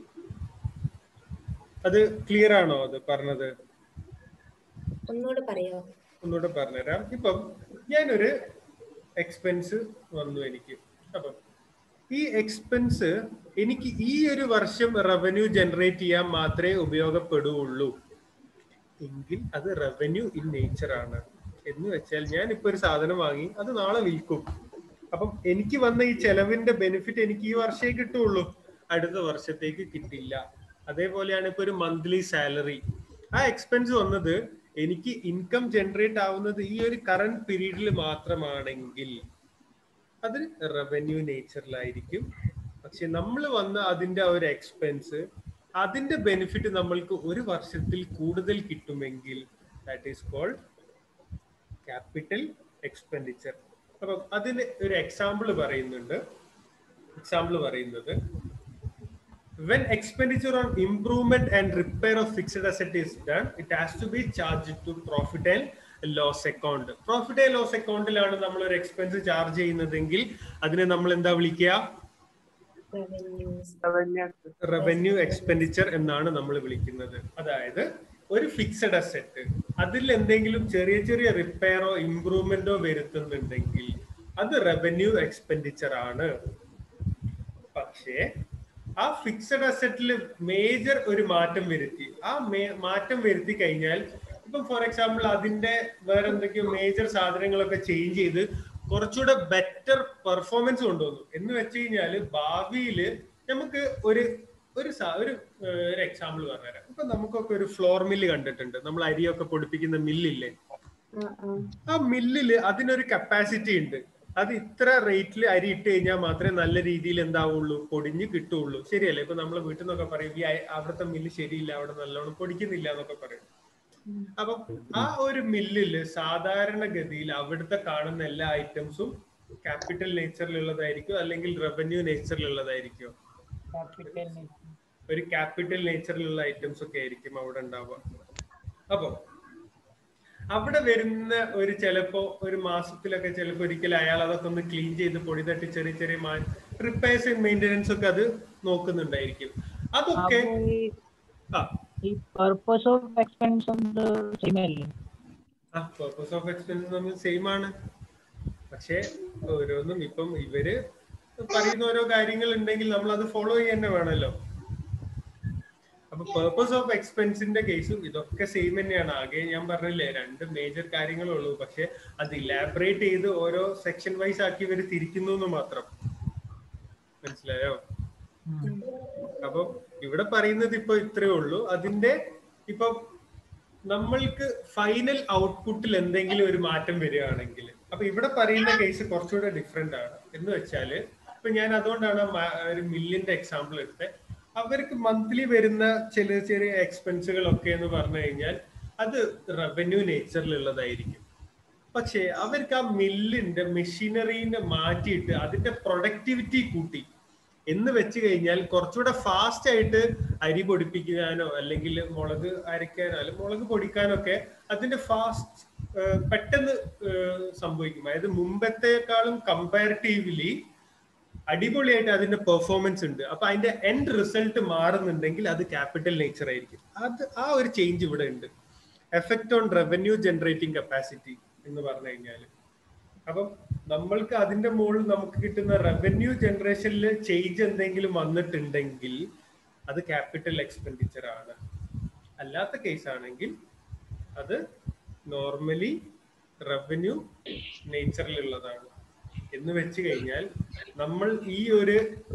അത് ക്ലിയർ ആണോ അത് പറഞ്ഞത്? ഒന്നുകൂടെ പറയോ? ഒന്നുകൂടെ പറഞ്ഞുതരാം. ഇപ്പം ഞാനൊരു എക്സ്പെൻസ് വന്നു എനിക്ക്. അപ്പം ഈ എക്സ്പെൻസ് എനിക്ക് ഈ ഒരു വർഷം റവന്യൂ ജനറേറ്റ് ചെയ്യാൻ മാത്രമേ ഉപയോഗപ്പെടുകയുള്ളൂ എങ്കിൽ അത് റവന്യൂ ഇൻ നേച്ചർ ആണ്. എന്ന് വെച്ചാൽ ഞാൻ ഇപ്പൊ ഒരു സാധനം വാങ്ങി, അത് നാളെ വിൽക്കും. അപ്പം എനിക്ക് വന്ന ഈ ചെലവിന്റെ ബെനിഫിറ്റ് എനിക്ക് ഈ വർഷമേ കിട്ടുള്ളൂ, അടുത്ത വർഷത്തേക്ക് കിട്ടില്ല. അതേപോലെയാണ് ഇപ്പൊ ഒരു മന്ത്ലി സാലറി, ആ എക്സ്പെൻസ് വന്നത് എനിക്ക് ഇൻകം ജനറേറ്റ് ആവുന്നത് ഈ ഒരു കറന്റ് പീരീഡിൽ മാത്രമാണെങ്കിൽ അത് റവന്യൂ നേച്ചറിലായിരിക്കും. പക്ഷെ നമ്മൾ വന്ന അതിന്റെ ഒരു എക്സ്പെൻസ്, അതിന്റെ ബെനിഫിറ്റ് നമ്മൾക്ക് ഒരു വർഷത്തിൽ കൂടുതൽ കിട്ടുമെങ്കിൽ that is called capital expenditure. അപ്പം അതിന് ഒരു എക്സാമ്പിൾ പറയുന്നുണ്ട്. എക്സാമ്പിൾ പറയുന്നത് when expenditure on improvement and repair of fixed asset is done, it has to be charged to profit and loss account. Profit and loss accountലാണ് നമ്മൾ ഒരു expense charge ചെയ്യുന്നതെങ്കിൽ അതിനെ നമ്മൾ എന്താ വിളിക്കുക? റവന്യൂ എക്സ്പെൻഡിച്ചർ എന്നാണ് നമ്മൾ വിളിക്കുന്നത്. അതായത് ഒരു ഫിക്സഡ് അസറ്റ്, അതിൽ എന്തെങ്കിലും ചെറിയ ചെറിയ റിപ്പയറോ ഇംപ്രൂവ്മെന്റോ വരുത്തുന്നുണ്ടെങ്കിൽ അത് റവന്യൂ എക്സ്പെൻഡിച്ചർ ആണ്. പക്ഷേ ആ ഫിക്സഡ് അസറ്റിൽ മേജർ ഒരു മാറ്റം വരുത്തി, ആ മാറ്റം വരുത്തി കഴിഞ്ഞാൽ ഇപ്പം ഫോർ എക്സാമ്പിൾ അതിന്റെ വേറെ എന്തൊക്കെയോ മേജർ സാധനങ്ങളൊക്കെ ചേഞ്ച് ചെയ്ത് കുറച്ചുകൂടെ ബെറ്റർ പെർഫോമൻസ് കൊണ്ടുവന്നു എന്ന് വെച്ച് കഴിഞ്ഞാൽ ഭാവിയിൽ നമുക്ക് ഒരു ഒരു ഒരു എക്സാമ്പിൾ പറഞ്ഞുതരാം. ഇപ്പൊ നമുക്കൊക്കെ ഒരു ഫ്ലോർ മില്ല് കണ്ടിട്ടുണ്ട്, നമ്മൾ അരിയൊക്കെ പൊടിപ്പിക്കുന്ന മില്ലില്ലേ, ആ മില്ലില് അതിനൊരു കപ്പാസിറ്റി ഉണ്ട്. അത് ഇത്ര റേറ്റിൽ അരി ഇട്ട് കഴിഞ്ഞാൽ മാത്രമേ നല്ല രീതിയിൽ എന്താവുള്ളൂ, പൊടിഞ്ഞ് കിട്ടുള്ളൂ. ശരിയല്ലേ? ഇപ്പൊ നമ്മള് വീട്ടിൽ നിന്നൊക്കെ പറയും ഈ അവിടുത്തെ മില്ല് ശരിയില്ല, അവിടെ നല്ലോണം പൊടിക്കുന്നില്ല എന്നൊക്കെ പറയും. അപ്പൊ ആ ഒരു മില്ലില് സാധാരണഗതിയിൽ അവിടുത്തെ കാണുന്ന എല്ലാ ഐറ്റംസും ക്യാപിറ്റൽ നേച്ചറിലുള്ളതായിരിക്കും അല്ലെങ്കിൽ റവന്യൂ നേച്ചറിലുള്ളതായിരിക്കും. ഒരു ക്യാപിറ്റൽ നേച്ചറിലുള്ള ഐറ്റംസ് ഒക്കെ ആയിരിക്കും അവിടെ ഉണ്ടാവുക. അപ്പൊ അവിടെ വരുന്ന ഒരു ചിലപ്പോ ഒരു മാസത്തിലൊക്കെ ചിലപ്പോ ഒരിക്കലും അയാൾ അതൊക്കെ ഒന്ന് ക്ലീൻ ചെയ്ത് പൊടി തട്ടി ചെറിയ ചെറിയ റിപ്പയർസ് ആൻഡ് മെയിൻ്റെനൻസ് ഒക്കെ അത് നോക്കുന്നുണ്ടായിരിക്കും. അതൊക്കെ ഈ പർപ്പസ് ഓഫ് എക്സ്പെൻസ് സെയിം അല്ലേ? ആ പർപ്പസ് ഓഫ് എക്സ്പെൻസ് നമ്മൾ സെയിം ആണ്. പക്ഷെ ഓരോന്നും ഇപ്പം ഇവര് പറയുന്ന ഓരോ കാര്യങ്ങൾ ഉണ്ടെങ്കിൽ നമ്മൾ അത് ഫോളോ ചെയ്യാൻ തന്നെ വേണമല്ലോ. അപ്പൊ പർപ്പസ് ഓഫ് എക്സ്പെൻസിന്റെ കേസും ഇതൊക്കെ സെയിം തന്നെയാണ്. ആകെ ഞാൻ പറഞ്ഞില്ലേ രണ്ട് മേജർ കാര്യങ്ങളേ ഉള്ളൂ. പക്ഷെ അത് ഇലാബറേറ്റ് ചെയ്ത് ഓരോ സെക്ഷൻ വൈസ് ആക്കി ഇവർ തിരിക്കുന്നു എന്ന് മാത്രം. മനസ്സിലായോ? അപ്പൊ ഇവിടെ പറയുന്നത് ഇപ്പൊ ഇത്രയേ ഉള്ളൂ. അതിന്റെ ഇപ്പൊ നമ്മൾക്ക് ഫൈനൽ ഔട്ട്പുട്ടിൽ എന്തെങ്കിലും ഒരു മാറ്റം വരികയാണെങ്കിൽ, അപ്പൊ ഇവിടെ പറയുന്ന കേസ് കുറച്ചുകൂടെ ഡിഫറെന്റ് ആണ്. എന്ന് വെച്ചാല് ഇപ്പൊ ഞാൻ അതുകൊണ്ടാണ് ഒരു മില്ലിന്റെ എക്സാമ്പിൾ എടുത്തത്. അവർക്ക് മന്ത്ലി വരുന്ന ചെറിയ ചെറിയ എക്സ്പെൻസുകളൊക്കെ എന്ന് പറഞ്ഞു കഴിഞ്ഞാൽ അത് റവന്യൂ നേച്ചറിലുള്ളതായിരിക്കും. പക്ഷെ അവർക്ക് ആ മില്ലിന്റെ മെഷീനറീനെ മാറ്റിയിട്ട് അതിന്റെ പ്രൊഡക്ടിവിറ്റി കൂട്ടി എന്ന് വെച്ച് കഴിഞ്ഞാൽ കുറച്ചുകൂടെ ഫാസ്റ്റ് ആയിട്ട് അരി പൊടിപ്പിക്കാനോ അല്ലെങ്കിൽ മുളക് അരയ്ക്കാനോ അല്ലെങ്കിൽ മുളക് പൊടിക്കാനോ ഒക്കെ അതിന്റെ ഫാസ്റ്റ് പെട്ടെന്ന് സംഭവിക്കും. അതായത് മുമ്പത്തെക്കാളും കമ്പാരിറ്റീവ്ലി അടിപൊളിയായിട്ട് അതിന്റെ പെർഫോമൻസ് ഉണ്ട്. അപ്പൊ അതിന്റെ എൻഡ് റിസൾട്ട് മാറുന്നുണ്ടെങ്കിൽ അത് ക്യാപിറ്റൽ നേച്ചർ ആയിരിക്കും. അത് ആ ഒരു ചേഞ്ച് ഇവിടെ ഉണ്ട്. Effect on revenue generating capacity എന്ന് പറഞ്ഞു കഴിഞ്ഞാൽ, അപ്പം നമ്മൾക്ക് അതിന്റെ മുകളിൽ നമുക്ക് കിട്ടുന്ന റവന്യൂ ജനറേഷനിൽ ചേഞ്ച് എന്തെങ്കിലും വന്നിട്ടുണ്ടെങ്കിൽ അത് ക്യാപിറ്റൽ എക്സ്പെൻഡിച്ചർ ആണ്. അല്ലാത്ത കേസ് ആണെങ്കിൽ അത് നോർമലി റവന്യൂ നേച്ചറിലുള്ളതാണ്. എന്ന് വെച്ച് കഴിഞ്ഞാൽ നമ്മൾ ഈ ഒരു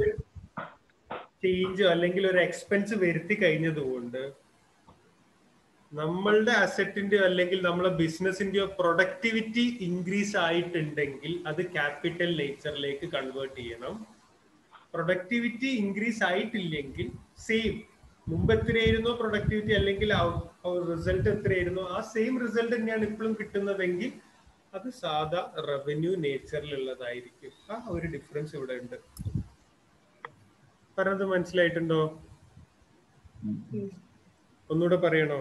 ചേഞ്ച് അല്ലെങ്കിൽ ഒരു എക്സ്പെൻസ് വരുത്തി കഴിഞ്ഞതുകൊണ്ട് നമ്മളുടെ അസറ്റിന്റെയോ അല്ലെങ്കിൽ നമ്മളെ ബിസിനസിന്റെയോ പ്രൊഡക്ടിവിറ്റി ഇൻക്രീസ് ആയിട്ടുണ്ടെങ്കിൽ അത് ക്യാപിറ്റൽ നേച്ചറിലേക്ക് കൺവേർട്ട് ചെയ്യണം. പ്രൊഡക്ടിവിറ്റി ഇൻക്രീസ് ആയിട്ടില്ലെങ്കിൽ സെയിം മുമ്പ് എത്രയായിരുന്നോ പ്രൊഡക്ടിവിറ്റി അല്ലെങ്കിൽ റിസൾട്ട് എത്രയായിരുന്നോ ആ സെയിം റിസൾട്ട് തന്നെയാണ് ഇപ്പോഴും കിട്ടുന്നതെങ്കിൽ അത് സാധാ റവന്യൂ നേച്ചറിലുള്ളതായിരിക്കും. ആ ഒരു ഡിഫറൻസ് ഇവിടെ ഉണ്ട്. പറഞ്ഞത് മനസ്സിലായിട്ടുണ്ടോ? ഒന്നുകൂടെ പറയണോ?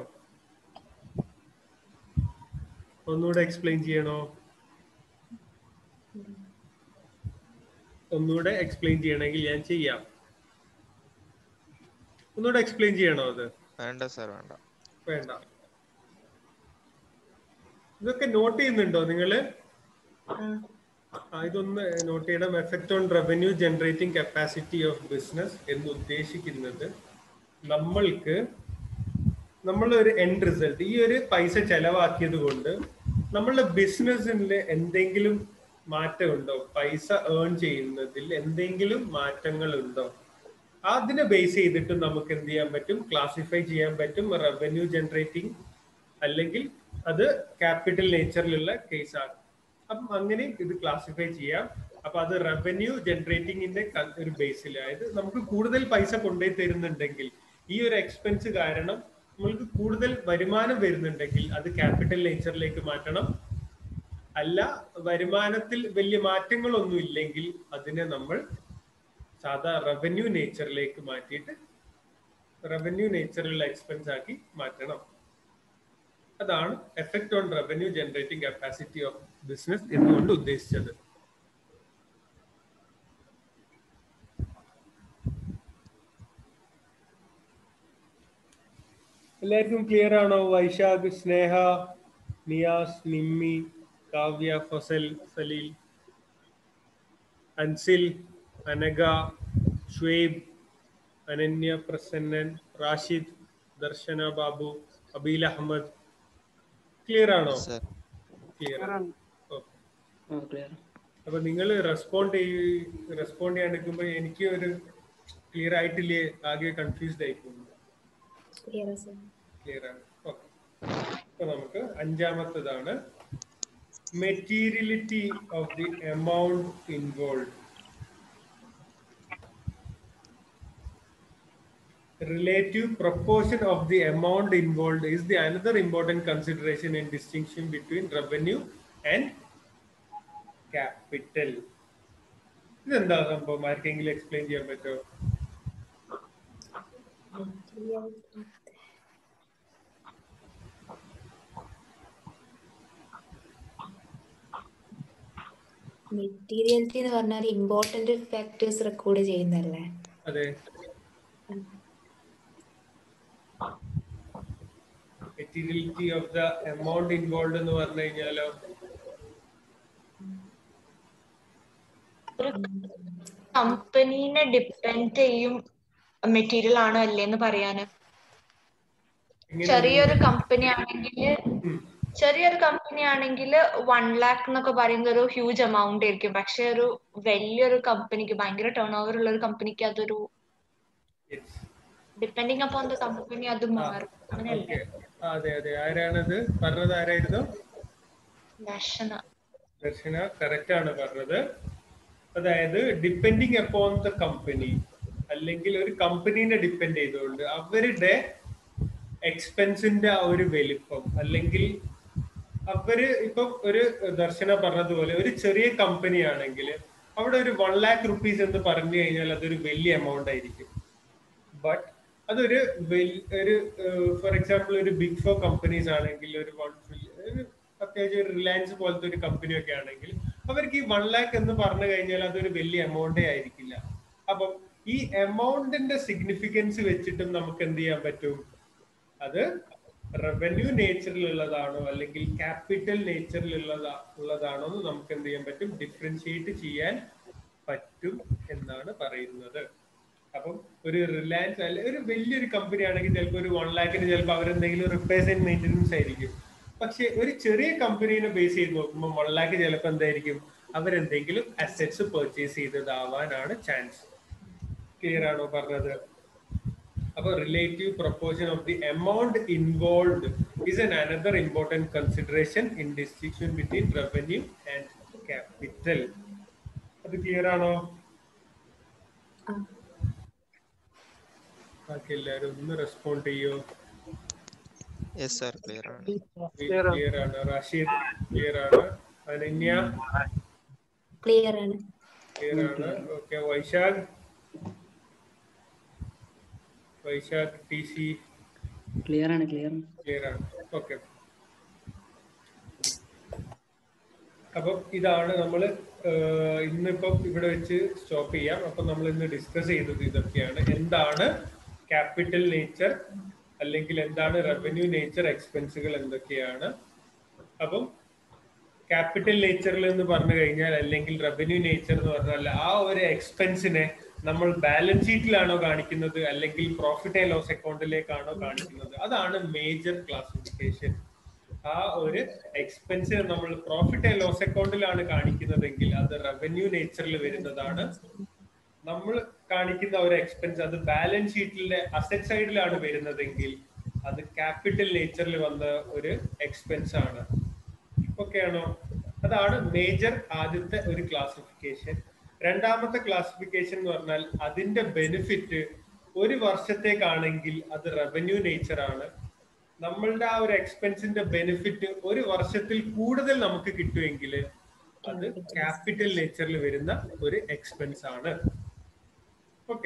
ഒന്നുകൂടെ എക്സ്പ്ലെയിൻ ചെയ്യണോ? ഒന്നുകൂടെ എക്സ്പ്ലെയിൻ ചെയ്യണമെങ്കിൽ ഞാൻ ചെയ്യാം. ഒന്നുകൂടെ എക്സ്പ്ലെയിൻ ചെയ്യണോ? അത് വേണ്ട സാർ, വേണ്ട വേണ്ട. ഇതൊക്കെ നോട്ട് ചെയ്യുന്നുണ്ടോ നിങ്ങള്? ഇതൊന്ന് നോട്ട് ചെയ്യണം. Effect on revenue generating capacity of business എന്ന് ഉദ്ദേശിക്കുന്നത് നമ്മൾക്ക് നമ്മളൊരു എൻഡ് റിസൾട്ട് ഈ ഒരു പൈസ ചെലവാക്കിയത് കൊണ്ട് നമ്മളുടെ ബിസിനസ്സിന്റെ എന്തെങ്കിലും മാറ്റം ഉണ്ടോ, പൈസ ഏൺ ചെയ്യുന്നതിൽ എന്തെങ്കിലും മാറ്റങ്ങൾ ഉണ്ടോ, അതിനെ ബേസ് ചെയ്തിട്ട് നമുക്ക് എന്ത് ചെയ്യാൻ പറ്റും, ക്ലാസിഫൈ ചെയ്യാൻ പറ്റും റവന്യൂ ജനറേറ്റിംഗ് അല്ലെങ്കിൽ അത് ക്യാപിറ്റൽ നേച്ചറിലുള്ള കേസാണ്. അപ്പം അങ്ങനെ ഇത് ക്ലാസിഫൈ ചെയ്യാം. അപ്പൊ അത് റവന്യൂ ജനറേറ്റിംഗിന്റെ ഒരു ബേസിൽ, അതായത് നമുക്ക് കൂടുതൽ പൈസ കൊണ്ടുപോയി തരുന്നുണ്ടെങ്കിൽ ഈ ഒരു എക്സ്പെൻസ് കാരണം നമ്മൾക്ക് കൂടുതൽ വരുമാനം വരുന്നുണ്ടെങ്കിൽ അത് ക്യാപിറ്റൽ നേച്ചറിലേക്ക് മാറ്റണം. അല്ല വരുമാനത്തിൽ വലിയ മാറ്റങ്ങളൊന്നും ഇല്ലെങ്കിൽ അതിനെ നമ്മൾ സാധാ റവന്യൂ നേച്ചറിലേക്ക് മാറ്റിയിട്ട് റവന്യൂ നേച്ചറിലുള്ള എക്സ്പെൻസ് ആക്കി മാറ്റണം. അതാണ് effect on revenue generating capacity of business എന്നുകൊണ്ട് ഉദ്ദേശിച്ചത്. എല്ലാവർക്കും ക്ലിയർ ആണോ? വൈശാഖ്, സ്നേഹ, നിയാസ്, നിമ്മി, കാവ്യ, ഫസൽ, സലീൽ, അൻസിൽ, അനഘ, ഷ്വേബ്, അനന്യ, പ്രസന്നൻ, റാഷിദ്, ദർശന, ബാബു, അബീൽ അഹമ്മദ്, ക്ലിയർ ആണോ? ക്ലിയർ. അപ്പൊ നിങ്ങൾ റെസ്പോണ്ട് ചെയ്യ റെസ്പോണ്ട് ചെയ്യാൻ എടുക്കുമ്പോ എനിക്ക് ഒരു ക്ലിയർ ആയിട്ടില്ലേ, ആകെ കൺഫ്യൂസ്ഡ് ആയി പോകുന്നു. ക്ലിയർ ആണ്. ഓക്കെ. അപ്പൊ നമുക്ക് അഞ്ചാമത്തേതാണ് materiality of the amount involved. Relative proportion of the amount involved is the another important consideration in distinction between revenue and capital. ഇതെന്താ സംഭവം? ആർക്കെങ്കിലും എക്സ്പ്ലെയിൻ ചെയ്യാൻ പറ്റുമോ? മെറ്റീരിയലിറ്റി എന്ന് പറഞ്ഞാൽ ഇമ്പോർട്ടന്റ് ഫാക്ടേഴ്സ് റെക്കോർഡ് ചെയ്യുന്നല്ലേ? അതെ. Materiality of the amount involve എന്ന് പറഞ്ഞു കഴിഞ്ഞാലോ ഒരു കമ്പനീനെ ഡിപ്പെൻഡ് ചെയ്യും മെറ്റീരിയൽ ആണോ അല്ലേ എന്ന് പറയാന്. ചെറിയൊരു കമ്പനി ആണെങ്കിൽ ചെറിയൊരു കമ്പനി ആണെങ്കിൽ വൺ ലാക്ക് എന്നൊക്കെ പറയുന്ന ഒരു ഹ്യൂജ് എമൗണ്ട് ആയിരിക്കും. പക്ഷെ ഒരു വലിയൊരു കമ്പനിക്ക്, ഭയങ്കര ടേൺ ഓവർ ഉള്ള ഒരു കമ്പനിക്ക് അതൊരു ഡിപ്പെൻഡിങ് അപ്പോൺ ദ കമ്പനി അത് മാറും. അങ്ങനെയല്ലേ? അതെ അതെ. ആരാണത് പറഞ്ഞത്? ആരായിരുന്നു? ദർശന. ദർശന കറക്റ്റ് ആണ് പറഞ്ഞത്. അതായത് ഡിപ്പെൻഡിങ് അപ്പോൺ ദ കമ്പനി, അല്ലെങ്കിൽ ഒരു കമ്പനീനെ ഡിപ്പെൻഡ് ചെയ്തുകൊണ്ട് അവരുടെ എക്സ്പെൻസിന്റെ ആ ഒരു വലിപ്പം, അല്ലെങ്കിൽ അവര് ഇപ്പം ഒരു ദർശന പറഞ്ഞതുപോലെ ഒരു ചെറിയ കമ്പനി ആണെങ്കിൽ അവിടെ ഒരു വൺ ലാക്ക് റുപ്പീസ് എന്ന് പറഞ്ഞു കഴിഞ്ഞാൽ അതൊരു വലിയ എമൗണ്ട് ആയിരിക്കും. ബട്ട് അതൊരു ഒരു ഫോർ എക്സാമ്പിൾ ഒരു ബിഗ് ഫോർ കമ്പനീസ് ആണെങ്കിൽ, ഒരു വൺ അത്യാവശ്യം ഒരു റിലയൻസ് പോലത്തെ ഒരു കമ്പനി ഒക്കെ ആണെങ്കിൽ അവർക്ക് ഈ വൺ ലാക്ക് എന്ന് പറഞ്ഞു കഴിഞ്ഞാൽ അതൊരു വലിയ എമൗണ്ടേ ആയിരിക്കില്ല. അപ്പം ഈ എമൗണ്ടിന്റെ സിഗ്നിഫിക്കൻസ് വെച്ചിട്ടും നമുക്ക് എന്ത് ചെയ്യാൻ പറ്റും? അത് റവന്യൂ നേച്ചറിലുള്ളതാണോ അല്ലെങ്കിൽ ക്യാപിറ്റൽ നേച്ചറിലുള്ളതാ ഉള്ളതാണോ എന്ന് നമുക്ക് എന്ത് ചെയ്യാൻ പറ്റും? ഡിഫറൻഷിയേറ്റ് ചെയ്യാൻ പറ്റും എന്നാണ് പറയുന്നത്. അപ്പം ഒരു റിലയൻസ് അല്ലെ ഒരു വലിയൊരു കമ്പനി ആണെങ്കിൽ ചിലപ്പോൾ ഒരു വൺ ലാക്കിന് ചിലപ്പോൾ അവരെന്തെങ്കിലും റിപ്പയർസ് ആൻഡ് മെയിൻ്റെനൻസ് ആയിരിക്കും. പക്ഷെ ഒരു ചെറിയ കമ്പനീനെ ബേസ് ചെയ്ത് നോക്കുമ്പോൾ വൺ ലാക്ക് ചിലപ്പോൾ എന്തായിരിക്കും? അവരെന്തെങ്കിലും അസറ്റ്സ് പർച്ചേസ് ചെയ്തതാവാനാണ് ചാൻസ്. ക്ലിയർ ആണോ പറഞ്ഞത്? അപ്പൊ relative proportion of the amount involved is an another important consideration in distinction between revenue and capital. അത് ക്ലിയർ ആണോ? ബാക്കി എല്ലാവരും ഒന്ന് റെസ്പോണ്ട് ചെയ്യോ? യെസ് സർ, ക്ലിയർ ആണ്. ക്ലിയർ ആണ്. റാഷിദ് ക്ലിയർ ആണ്. അനന്യ ക്ലിയർ ആണ്. ക്ലിയർ ആണ്. Okay. Vaishakh Vaishakh T C clear ആണ്. ക്ലിയർ ക്ലിയർ ആണ്. ഓക്കെ. അപ്പം ഇതാണ് നമ്മൾ ഇന്നിപ്പം ഇവിടെ വെച്ച് സ്റ്റോപ്പ് ചെയ്യാം. അപ്പം നമ്മൾ ഇന്ന് ഡിസ്കസ് ചെയ്തത് ഇതൊക്കെയാണ്. എന്താണ് ക്യാപിറ്റൽ നേച്ചർ, അല്ലെങ്കിൽ എന്താണ് റവന്യൂ നേച്ചർ, എക്സ്പെൻസുകൾ എന്തൊക്കെയാണ്. അപ്പം ക്യാപിറ്റൽ നേച്ചറിൽ എന്ന് പറഞ്ഞു കഴിഞ്ഞാൽ, അല്ലെങ്കിൽ റവന്യൂ നേച്ചർ എന്ന് പറഞ്ഞാൽ ആ ഒരു എക്സ്പെൻസിനെ നമ്മൾ ബാലൻസ് ഷീറ്റിലാണോ കാണിക്കുന്നത് അല്ലെങ്കിൽ പ്രോഫിറ്റ് ആൻഡ് ലോസ് അക്കൗണ്ടിലേക്കാണോ കാണിക്കുന്നത്, അതാണ് മേജർ ക്ലാസിഫിക്കേഷൻ. ആ ഒരു എക്സ്പെൻസിനെ നമ്മൾ പ്രോഫിറ്റ് ആൻഡ് ലോസ് അക്കൗണ്ടിലാണ് കാണിക്കുന്നതെങ്കിൽ അത് റവന്യൂ നേച്ചറിൽ വരുന്നതാണ്. നമ്മൾ കാണിക്കുന്ന ഒരു എക്സ്പെൻസ് അത് ബാലൻസ് ഷീറ്റിലെ അസറ്റ് സൈഡിലാണ് വരുന്നതെങ്കിൽ അത് ക്യാപിറ്റൽ നേച്ചറിൽ വന്ന ഒരു എക്സ്പെൻസ് ആണ്. ഓക്കെ ആണോ? അതാണ് മേജർ ആദ്യത്തെ ഒരു ക്ലാസിഫിക്കേഷൻ. രണ്ടാമത്തെ ക്ലാസിഫിക്കേഷൻ എന്ന് പറഞ്ഞാൽ അതിന്റെ ബെനിഫിറ്റ് ഒരു വർഷത്തേക്കാണെങ്കിൽ അത് റവന്യൂ നേച്ചർ ആണ്. നമ്മളുടെ ആ ഒരു എക്സ്പെൻസിന്റെ ബെനിഫിറ്റ് ഒരു വർഷത്തിൽ കൂടുതൽ നമുക്ക് കിട്ടുമെങ്കിൽ അത് ക്യാപിറ്റൽ നേച്ചറിൽ വരുന്ന ഒരു എക്സ്പെൻസ് ആണ്. ഓക്കെ.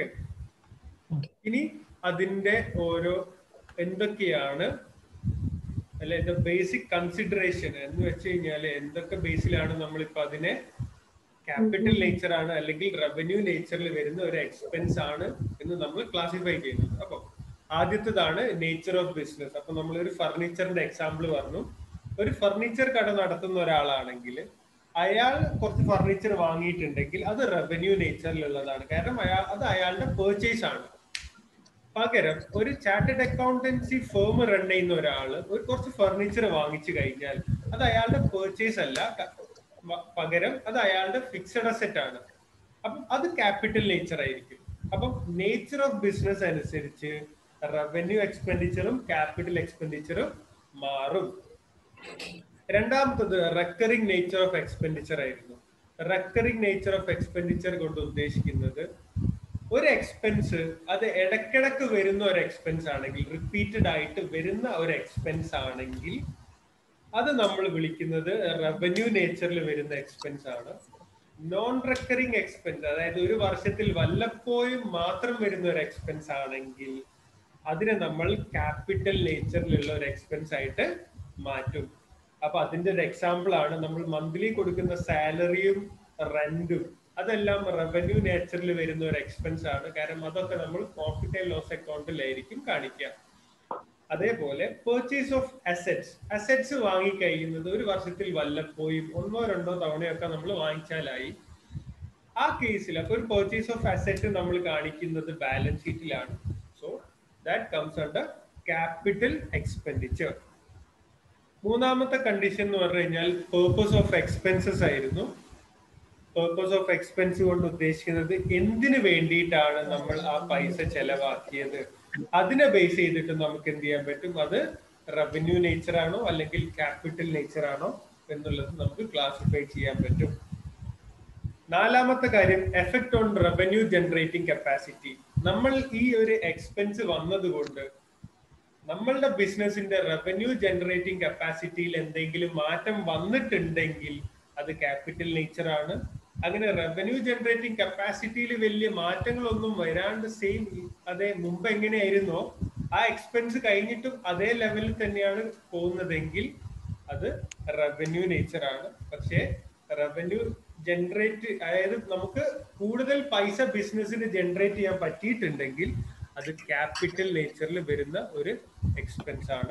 ഇനി അതിന്റെ ഓരോ എന്തൊക്കെയാണ് അല്ലെ ബേസിക് കൺസിഡറേഷൻ എന്ന് വെച്ച് കഴിഞ്ഞാല് എന്തൊക്കെ ബേസിലാണ് നമ്മളിപ്പോ അതിനെ ക്യാപിറ്റൽ നേച്ചർ ആണ് അല്ലെങ്കിൽ റവന്യൂ നേച്ചറിൽ വരുന്ന ഒരു എക്സ്പെൻസ് ആണ് എന്ന് നമ്മൾ ക്ലാസിഫൈ ചെയ്യുന്നത്. അപ്പൊ ആദ്യത്തേതാണ് നേച്ചർ ഓഫ് ബിസിനസ്. അപ്പൊ നമ്മൾ ഒരു ഫർണിച്ചറിന്റെ എക്സാമ്പിൾ പറഞ്ഞു. ഒരു ഫർണിച്ചർ കട നടത്തുന്ന ഒരാളാണെങ്കിൽ അയാൾ കുറച്ച് ഫർണിച്ചർ വാങ്ങിയിട്ടുണ്ടെങ്കിൽ അത് റവന്യൂ നേച്ചറിലുള്ളതാണ്. കാരണം അയാൾ അത് അയാളുടെ പേർച്ചേസ് ആണ്. പകരം ഒരു ചാർട്ടേഡ് അക്കൗണ്ടൻസി ഫേം റൺ ചെയ്യുന്ന ഒരാള് ഒരു കുറച്ച് ഫർണിച്ചർ വാങ്ങിച്ചു കഴിഞ്ഞാൽ അത് അയാളുടെ പേർച്ചേസ് അല്ല, പകരം അത് അയാളുടെ ഫിക്സഡ് അസറ്റ് ആണ്. അപ്പം അത് ക്യാപിറ്റൽ നേച്ചർ ആയിരിക്കും. അപ്പം നേച്ചർ ഓഫ് ബിസിനസ് അനുസരിച്ച് റവന്യൂ എക്സ്പെൻഡിച്ചറും ക്യാപിറ്റൽ എക്സ്പെൻഡിച്ചറും മാറും. രണ്ടാമത്തത് റെക്കറിംഗ് നേച്ചർ ഓഫ് എക്സ്പെൻഡിച്ചർ ആയിരുന്നു. റെക്കറിംഗ് നേച്ചർ ഓഫ് എക്സ്പെൻഡിച്ചർ കൊണ്ട് ഉദ്ദേശിക്കുന്നത് ഒരു എക്സ്പെൻസ് അത് ഇടക്കിടക്ക് വരുന്ന ഒരു എക്സ്പെൻസ് ആണെങ്കിൽ, റിപ്പീറ്റഡ് ആയിട്ട് വരുന്ന ഒരു എക്സ്പെൻസ് ആണെങ്കിൽ അത് നമ്മൾ വിളിക്കുന്നത് റവന്യൂ നേച്ചറിൽ വരുന്ന എക്സ്പെൻസ് ആണ്. നോൺ റെക്കറിംഗ് എക്സ്പെൻസ്, അതായത് ഒരു വർഷത്തിൽ വല്ലപ്പോഴും മാത്രം വരുന്ന ഒരു എക്സ്പെൻസ് ആണെങ്കിൽ അതിനെ നമ്മൾ ക്യാപിറ്റൽ നേച്ചറിലുള്ള ഒരു എക്സ്പെൻസ് ആയിട്ട് മാറ്റും. അപ്പൊ അതിന്റെ ഒരു എക്സാമ്പിൾ ആണ് നമ്മൾ മന്ത്ലി കൊടുക്കുന്ന സാലറിയും റെന്റും. അതെല്ലാം റവന്യൂ നേച്ചറിൽ വരുന്ന ഒരു എക്സ്പെൻസ് ആണ്. കാരണം അതൊക്കെ നമ്മൾ പ്രോഫിറ്റ് ആൻഡ് ലോസ് അക്കൗണ്ടിലായിരിക്കും കാണിക്കുക. അതേപോലെ പെർച്ചേസ് ഓഫ് അസെറ്റ്സ്, അസെറ്റ്സ് വാങ്ങിക്കഴിയുന്നത് ഒരു വർഷത്തിൽ വല്ലപ്പോഴും ഒന്നോ രണ്ടോ തവണയൊക്കെ നമ്മൾ വാങ്ങിച്ചാലായി. ആ കേസിൽ അപ്പൊ ഒരു പെർച്ചേസ് ഓഫ് അസെറ്റ് നമ്മൾ കാണിക്കുന്നത് ബാലൻസ് ഷീറ്റിലാണ്. So that comes under capital expenditure. മൂന്നാമത്തെ കണ്ടീഷൻ എന്ന് പറഞ്ഞു കഴിഞ്ഞാൽ പേർപ്പസ് ഓഫ് എക്സ്പെൻസസ് ആയിരുന്നു. പേർപ്പസ് ഓഫ് എക്സ്പെൻസ് കൊണ്ട് ഉദ്ദേശിക്കുന്നത് എന്തിനു വേണ്ടിയിട്ടാണ് നമ്മൾ ആ പൈസ ചെലവാക്കിയത്, അതിനെ ബേസ് ചെയ്തിട്ട് നമുക്ക് എന്ത് ചെയ്യാൻ പറ്റും, അത് റവന്യൂ നേച്ചർ ആണോ അല്ലെങ്കിൽ ക്യാപിറ്റൽ നേച്ചർ ആണോ എന്നുള്ളത് നമുക്ക് ക്ലാസിഫൈ ചെയ്യാൻ പറ്റും. നാലാമത്തെ കാര്യം effect on revenue generating capacity. നമ്മൾ ഈ ഒരു എക്സ്പെൻസ് വന്നതുകൊണ്ട് നമ്മളുടെ ബിസിനസിന്റെ റവന്യൂ ജനറേറ്റിംഗ് കപ്പാസിറ്റിയിൽ എന്തെങ്കിലും മാറ്റം വന്നിട്ടുണ്ടെങ്കിൽ അത് ക്യാപിറ്റൽ നേച്ചർ ആണ്. അങ്ങനെ റവന്യൂ ജനറേറ്റിംഗ് കപ്പാസിറ്റിയിൽ വലിയ മാറ്റങ്ങളൊന്നും വരാണ്ട് സെയിം അതേ മുമ്പ് എങ്ങനെയായിരുന്നോ ആ എക്സ്പെൻസ് കഴിഞ്ഞിട്ടും അതേ ലെവലിൽ തന്നെയാണ് പോകുന്നതെങ്കിൽ അത് റവന്യൂ നേച്ചർ ആണ്. പക്ഷേ റവന്യൂ ജനറേറ്റ്, അതായത് നമുക്ക് കൂടുതൽ പൈസ ബിസിനസ്സിന് ജനറേറ്റ് ചെയ്യാൻ പറ്റിയിട്ടുണ്ടെങ്കിൽ അത് ക്യാപിറ്റൽ നേച്ചറിൽ വരുന്ന ഒരു എക്സ്പെൻസ് ആണ്.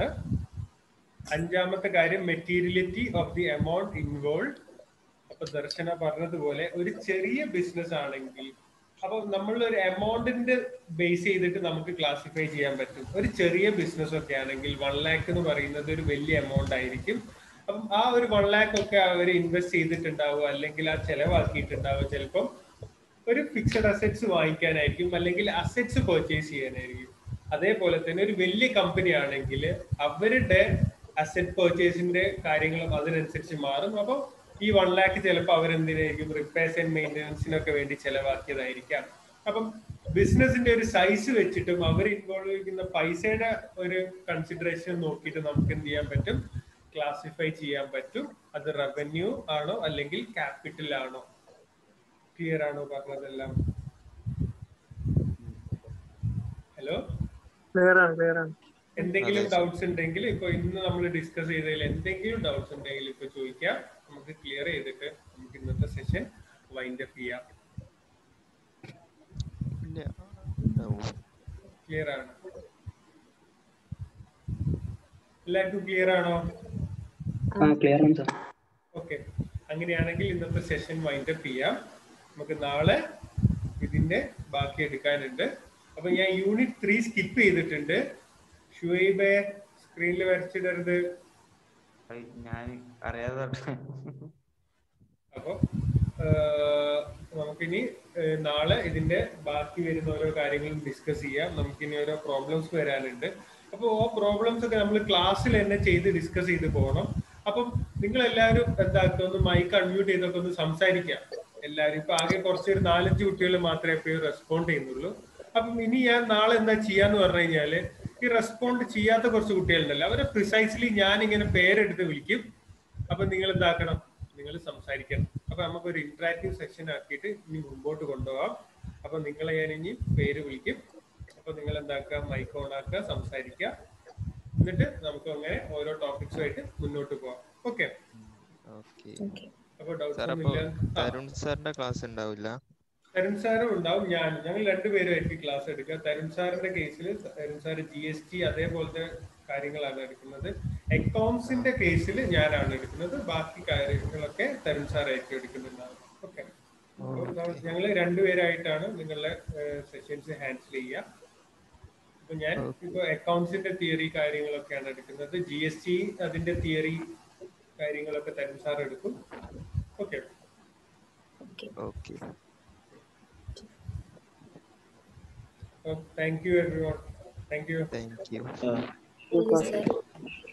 അഞ്ചാമത്തെ കാര്യം materiality of the amount involve. അപ്പൊ ദർശന പറഞ്ഞതുപോലെ ഒരു ചെറിയ ബിസിനസ് ആണെങ്കിൽ അപ്പൊ നമ്മൾ ഒരു എമൗണ്ടിന്റെ ബേസ് ചെയ്തിട്ട് നമുക്ക് ക്ലാസിഫൈ ചെയ്യാൻ പറ്റും. ഒരു ചെറിയ ബിസിനസ് ഒക്കെ ആണെങ്കിൽ വൺ ലാക്ക് എന്ന് പറയുന്നത് ഒരു വലിയ എമൗണ്ട് ആയിരിക്കും. അപ്പം ആ ഒരു വൺ ലാക്ക് ഒക്കെ അവർ ഇൻവെസ്റ്റ് ചെയ്തിട്ടുണ്ടാവുക അല്ലെങ്കിൽ ആ ചെലവാക്കിയിട്ടുണ്ടാവുക ചിലപ്പം ഒരു ഫിക്സഡ് അസെറ്റ്സ് വാങ്ങിക്കാനായിരിക്കും അല്ലെങ്കിൽ അസെറ്റ്സ് പർച്ചേസ് ചെയ്യാനായിരിക്കും. അതേപോലെ തന്നെ ഒരു വലിയ കമ്പനി ആണെങ്കിൽ അവരുടെ അസെറ്റ് പർച്ചേസിന്റെ കാര്യങ്ങളും അതിനനുസരിച്ച് മാറും. അപ്പോൾ ഈ വൺ ലാക്ക് ചിലപ്പോൾ അവരെന്തിനായിരിക്കും റിപ്പയർസ് ആൻഡ് മെയിൻ്റെനൻസിനൊക്കെ വേണ്ടി ചെലവാക്കിയതായിരിക്കാം. അപ്പം ബിസിനസിന്റെ ഒരു സൈസ് വെച്ചിട്ടും അവർ ഇൻവോൾവ് ചെയ്യുന്ന പൈസയുടെ ഒരു കൺസിഡറേഷൻ നോക്കിയിട്ട് നമുക്ക് എന്ത് ചെയ്യാൻ പറ്റും, ക്ലാസിഫൈ ചെയ്യാൻ പറ്റും. അത് റവന്യൂ ആണോ അല്ലെങ്കിൽ ക്യാപിറ്റൽ ആണോ. ക്ലിയർ ആണോ പറഞ്ഞതെല്ലാം? ഹലോ, ക്ലിയർ ആണ് ക്ലിയർ ആണ്. എന്തെങ്കിലും ഡൗട്ട്സ് ഉണ്ടെങ്കിൽ ഇപ്പൊ ഇന്ന് നമ്മൾ ഡിസ്കസ് ചെയ്തതിൽ എന്തെങ്കിലും ഡൗട്ട്സ് ഉണ്ടെങ്കിൽ ഇപ്പൊ ചോദിക്കാം. നമുക്ക് ക്ലിയർ ചെയ്തിട്ട് നമുക്ക് ഇന്നത്തെ സെഷൻ വൈൻഡ് അപ്പ് ചെയ്യാം. ക്ലിയർ ആണ്? എല്ലാവർക്കും ക്ലിയർ ആണോ? ക്ലിയർ ആണ് സാർ. ഓക്കെ, അങ്ങനെയാണെങ്കിൽ ഇന്നത്തെ സെഷൻ വൈൻഡ് അപ്പ് ചെയ്യാം. നമുക്ക് നാളെ ഇതിന്റെ ബാക്കി എടുക്കാനുണ്ട്. അപ്പൊ ഞാൻ യൂണിറ്റ് ത്രീ സ്കിപ്പ് ചെയ്തിട്ടുണ്ട്. ഷുഹൈബെ സ്ക്രീനിൽ വരച്ചിടരുത്. ഞാൻ അറിയാതെ. അപ്പൊ നമുക്കിനി നാളെ ഇതിന്റെ ബാക്കി വരുന്ന ഓരോ കാര്യങ്ങളും ഡിസ്കസ് ചെയ്യാം. നമുക്കിനി ഓരോ പ്രോബ്ലംസ് വരാനുണ്ട്. അപ്പോൾ ആ പ്രോബ്ലംസ് ഒക്കെ നമ്മൾ ക്ലാസ്സിൽ തന്നെ ചെയ്ത് ഡിസ്കസ് ചെയ്ത് പോകണം. അപ്പം നിങ്ങൾ എല്ലാവരും എന്താക്കുക, ഒന്ന് മൈക്ക് അൺമ്യൂട്ട് ചെയ്തൊക്കെ ഒന്ന് സംസാരിക്കാം എല്ലാവരും. ഇപ്പൊ ആകെ കുറച്ചൊരു നാലഞ്ച് കുട്ടികൾ മാത്രമേ എപ്പോഴും റെസ്പോണ്ട് ചെയ്യുന്നുള്ളൂ. അപ്പം ഇനി ഞാൻ നാളെ എന്താ ചെയ്യാന്ന് പറഞ്ഞു കഴിഞ്ഞാല് ഈ റെസ്പോണ്ട് ചെയ്യാത്ത കുറച്ച് കുട്ടികളുണ്ടല്ലോ അവരെ പ്രിസൈസ്ലി ഞാൻ ഇങ്ങനെ പേരെടുത്ത് വിളിക്കും. അപ്പൊ നിങ്ങൾ എന്താക്കണം, നിങ്ങൾ സംസാരിക്കണം. അപ്പൊ നമുക്കൊരു ഇന്ററാക്റ്റീവ് സെഷൻ ആക്കിയിട്ട് ഇനി മുമ്പോട്ട് കൊണ്ടുപോകാം. അപ്പൊ നിങ്ങളെ ഞാൻ ഇനി പേര് വിളിക്കും. അപ്പൊ നിങ്ങൾ എന്താക്കുക, മൈക്ക് ഓൺ ആക്കുക, സംസാരിക്കുക. എന്നിട്ട് നമുക്ക് അങ്ങനെ ഓരോ ടോപ്പിക്സുമായിട്ട് മുന്നോട്ട് പോവാം. ഓക്കെ? അപ്പൊ ഡൗട്ട്സ് ഒന്നുമില്ല. തരുൺ സാറിന്റെ ക്ലാസ് ഉണ്ടാവില്ല? തരുൺ സാറും ഉണ്ടാവും, ഞാൻ ഞങ്ങൾ രണ്ടുപേരുമായിരിക്കും ക്ലാസ് എടുക്കുക. തരുൺ സാറിന്റെ കേസിൽ Tarun sir G S T അതേപോലത്തെ കാര്യങ്ങളാണ് എടുക്കുന്നത്. അക്കൗണ്ട്സിന്റെ കേസിൽ ഞാനാണ് എടുക്കുന്നത്. ബാക്കി കാര്യങ്ങളൊക്കെ തരുൺ സാറായിരിക്കും എടുക്കുന്നുണ്ടാവും. ഓക്കെ, ഞങ്ങൾ രണ്ടുപേരായിട്ടാണ് നിങ്ങളുടെ സെഷൻസ് ഹാൻഡിൽ ചെയ്യുക. ഇപ്പൊ ഞാൻ ഇപ്പൊ അക്കൗണ്ട്സിന്റെ തിയറി കാര്യങ്ങളൊക്കെയാണ് എടുക്കുന്നത്. ജി എസ് ടി അതിന്റെ തിയറി കാര്യങ്ങളൊക്കെ തരുൺ സാർ എടുക്കും. Okay okay. Thank you everyone. Thank you. Thank you. Thank you, sir.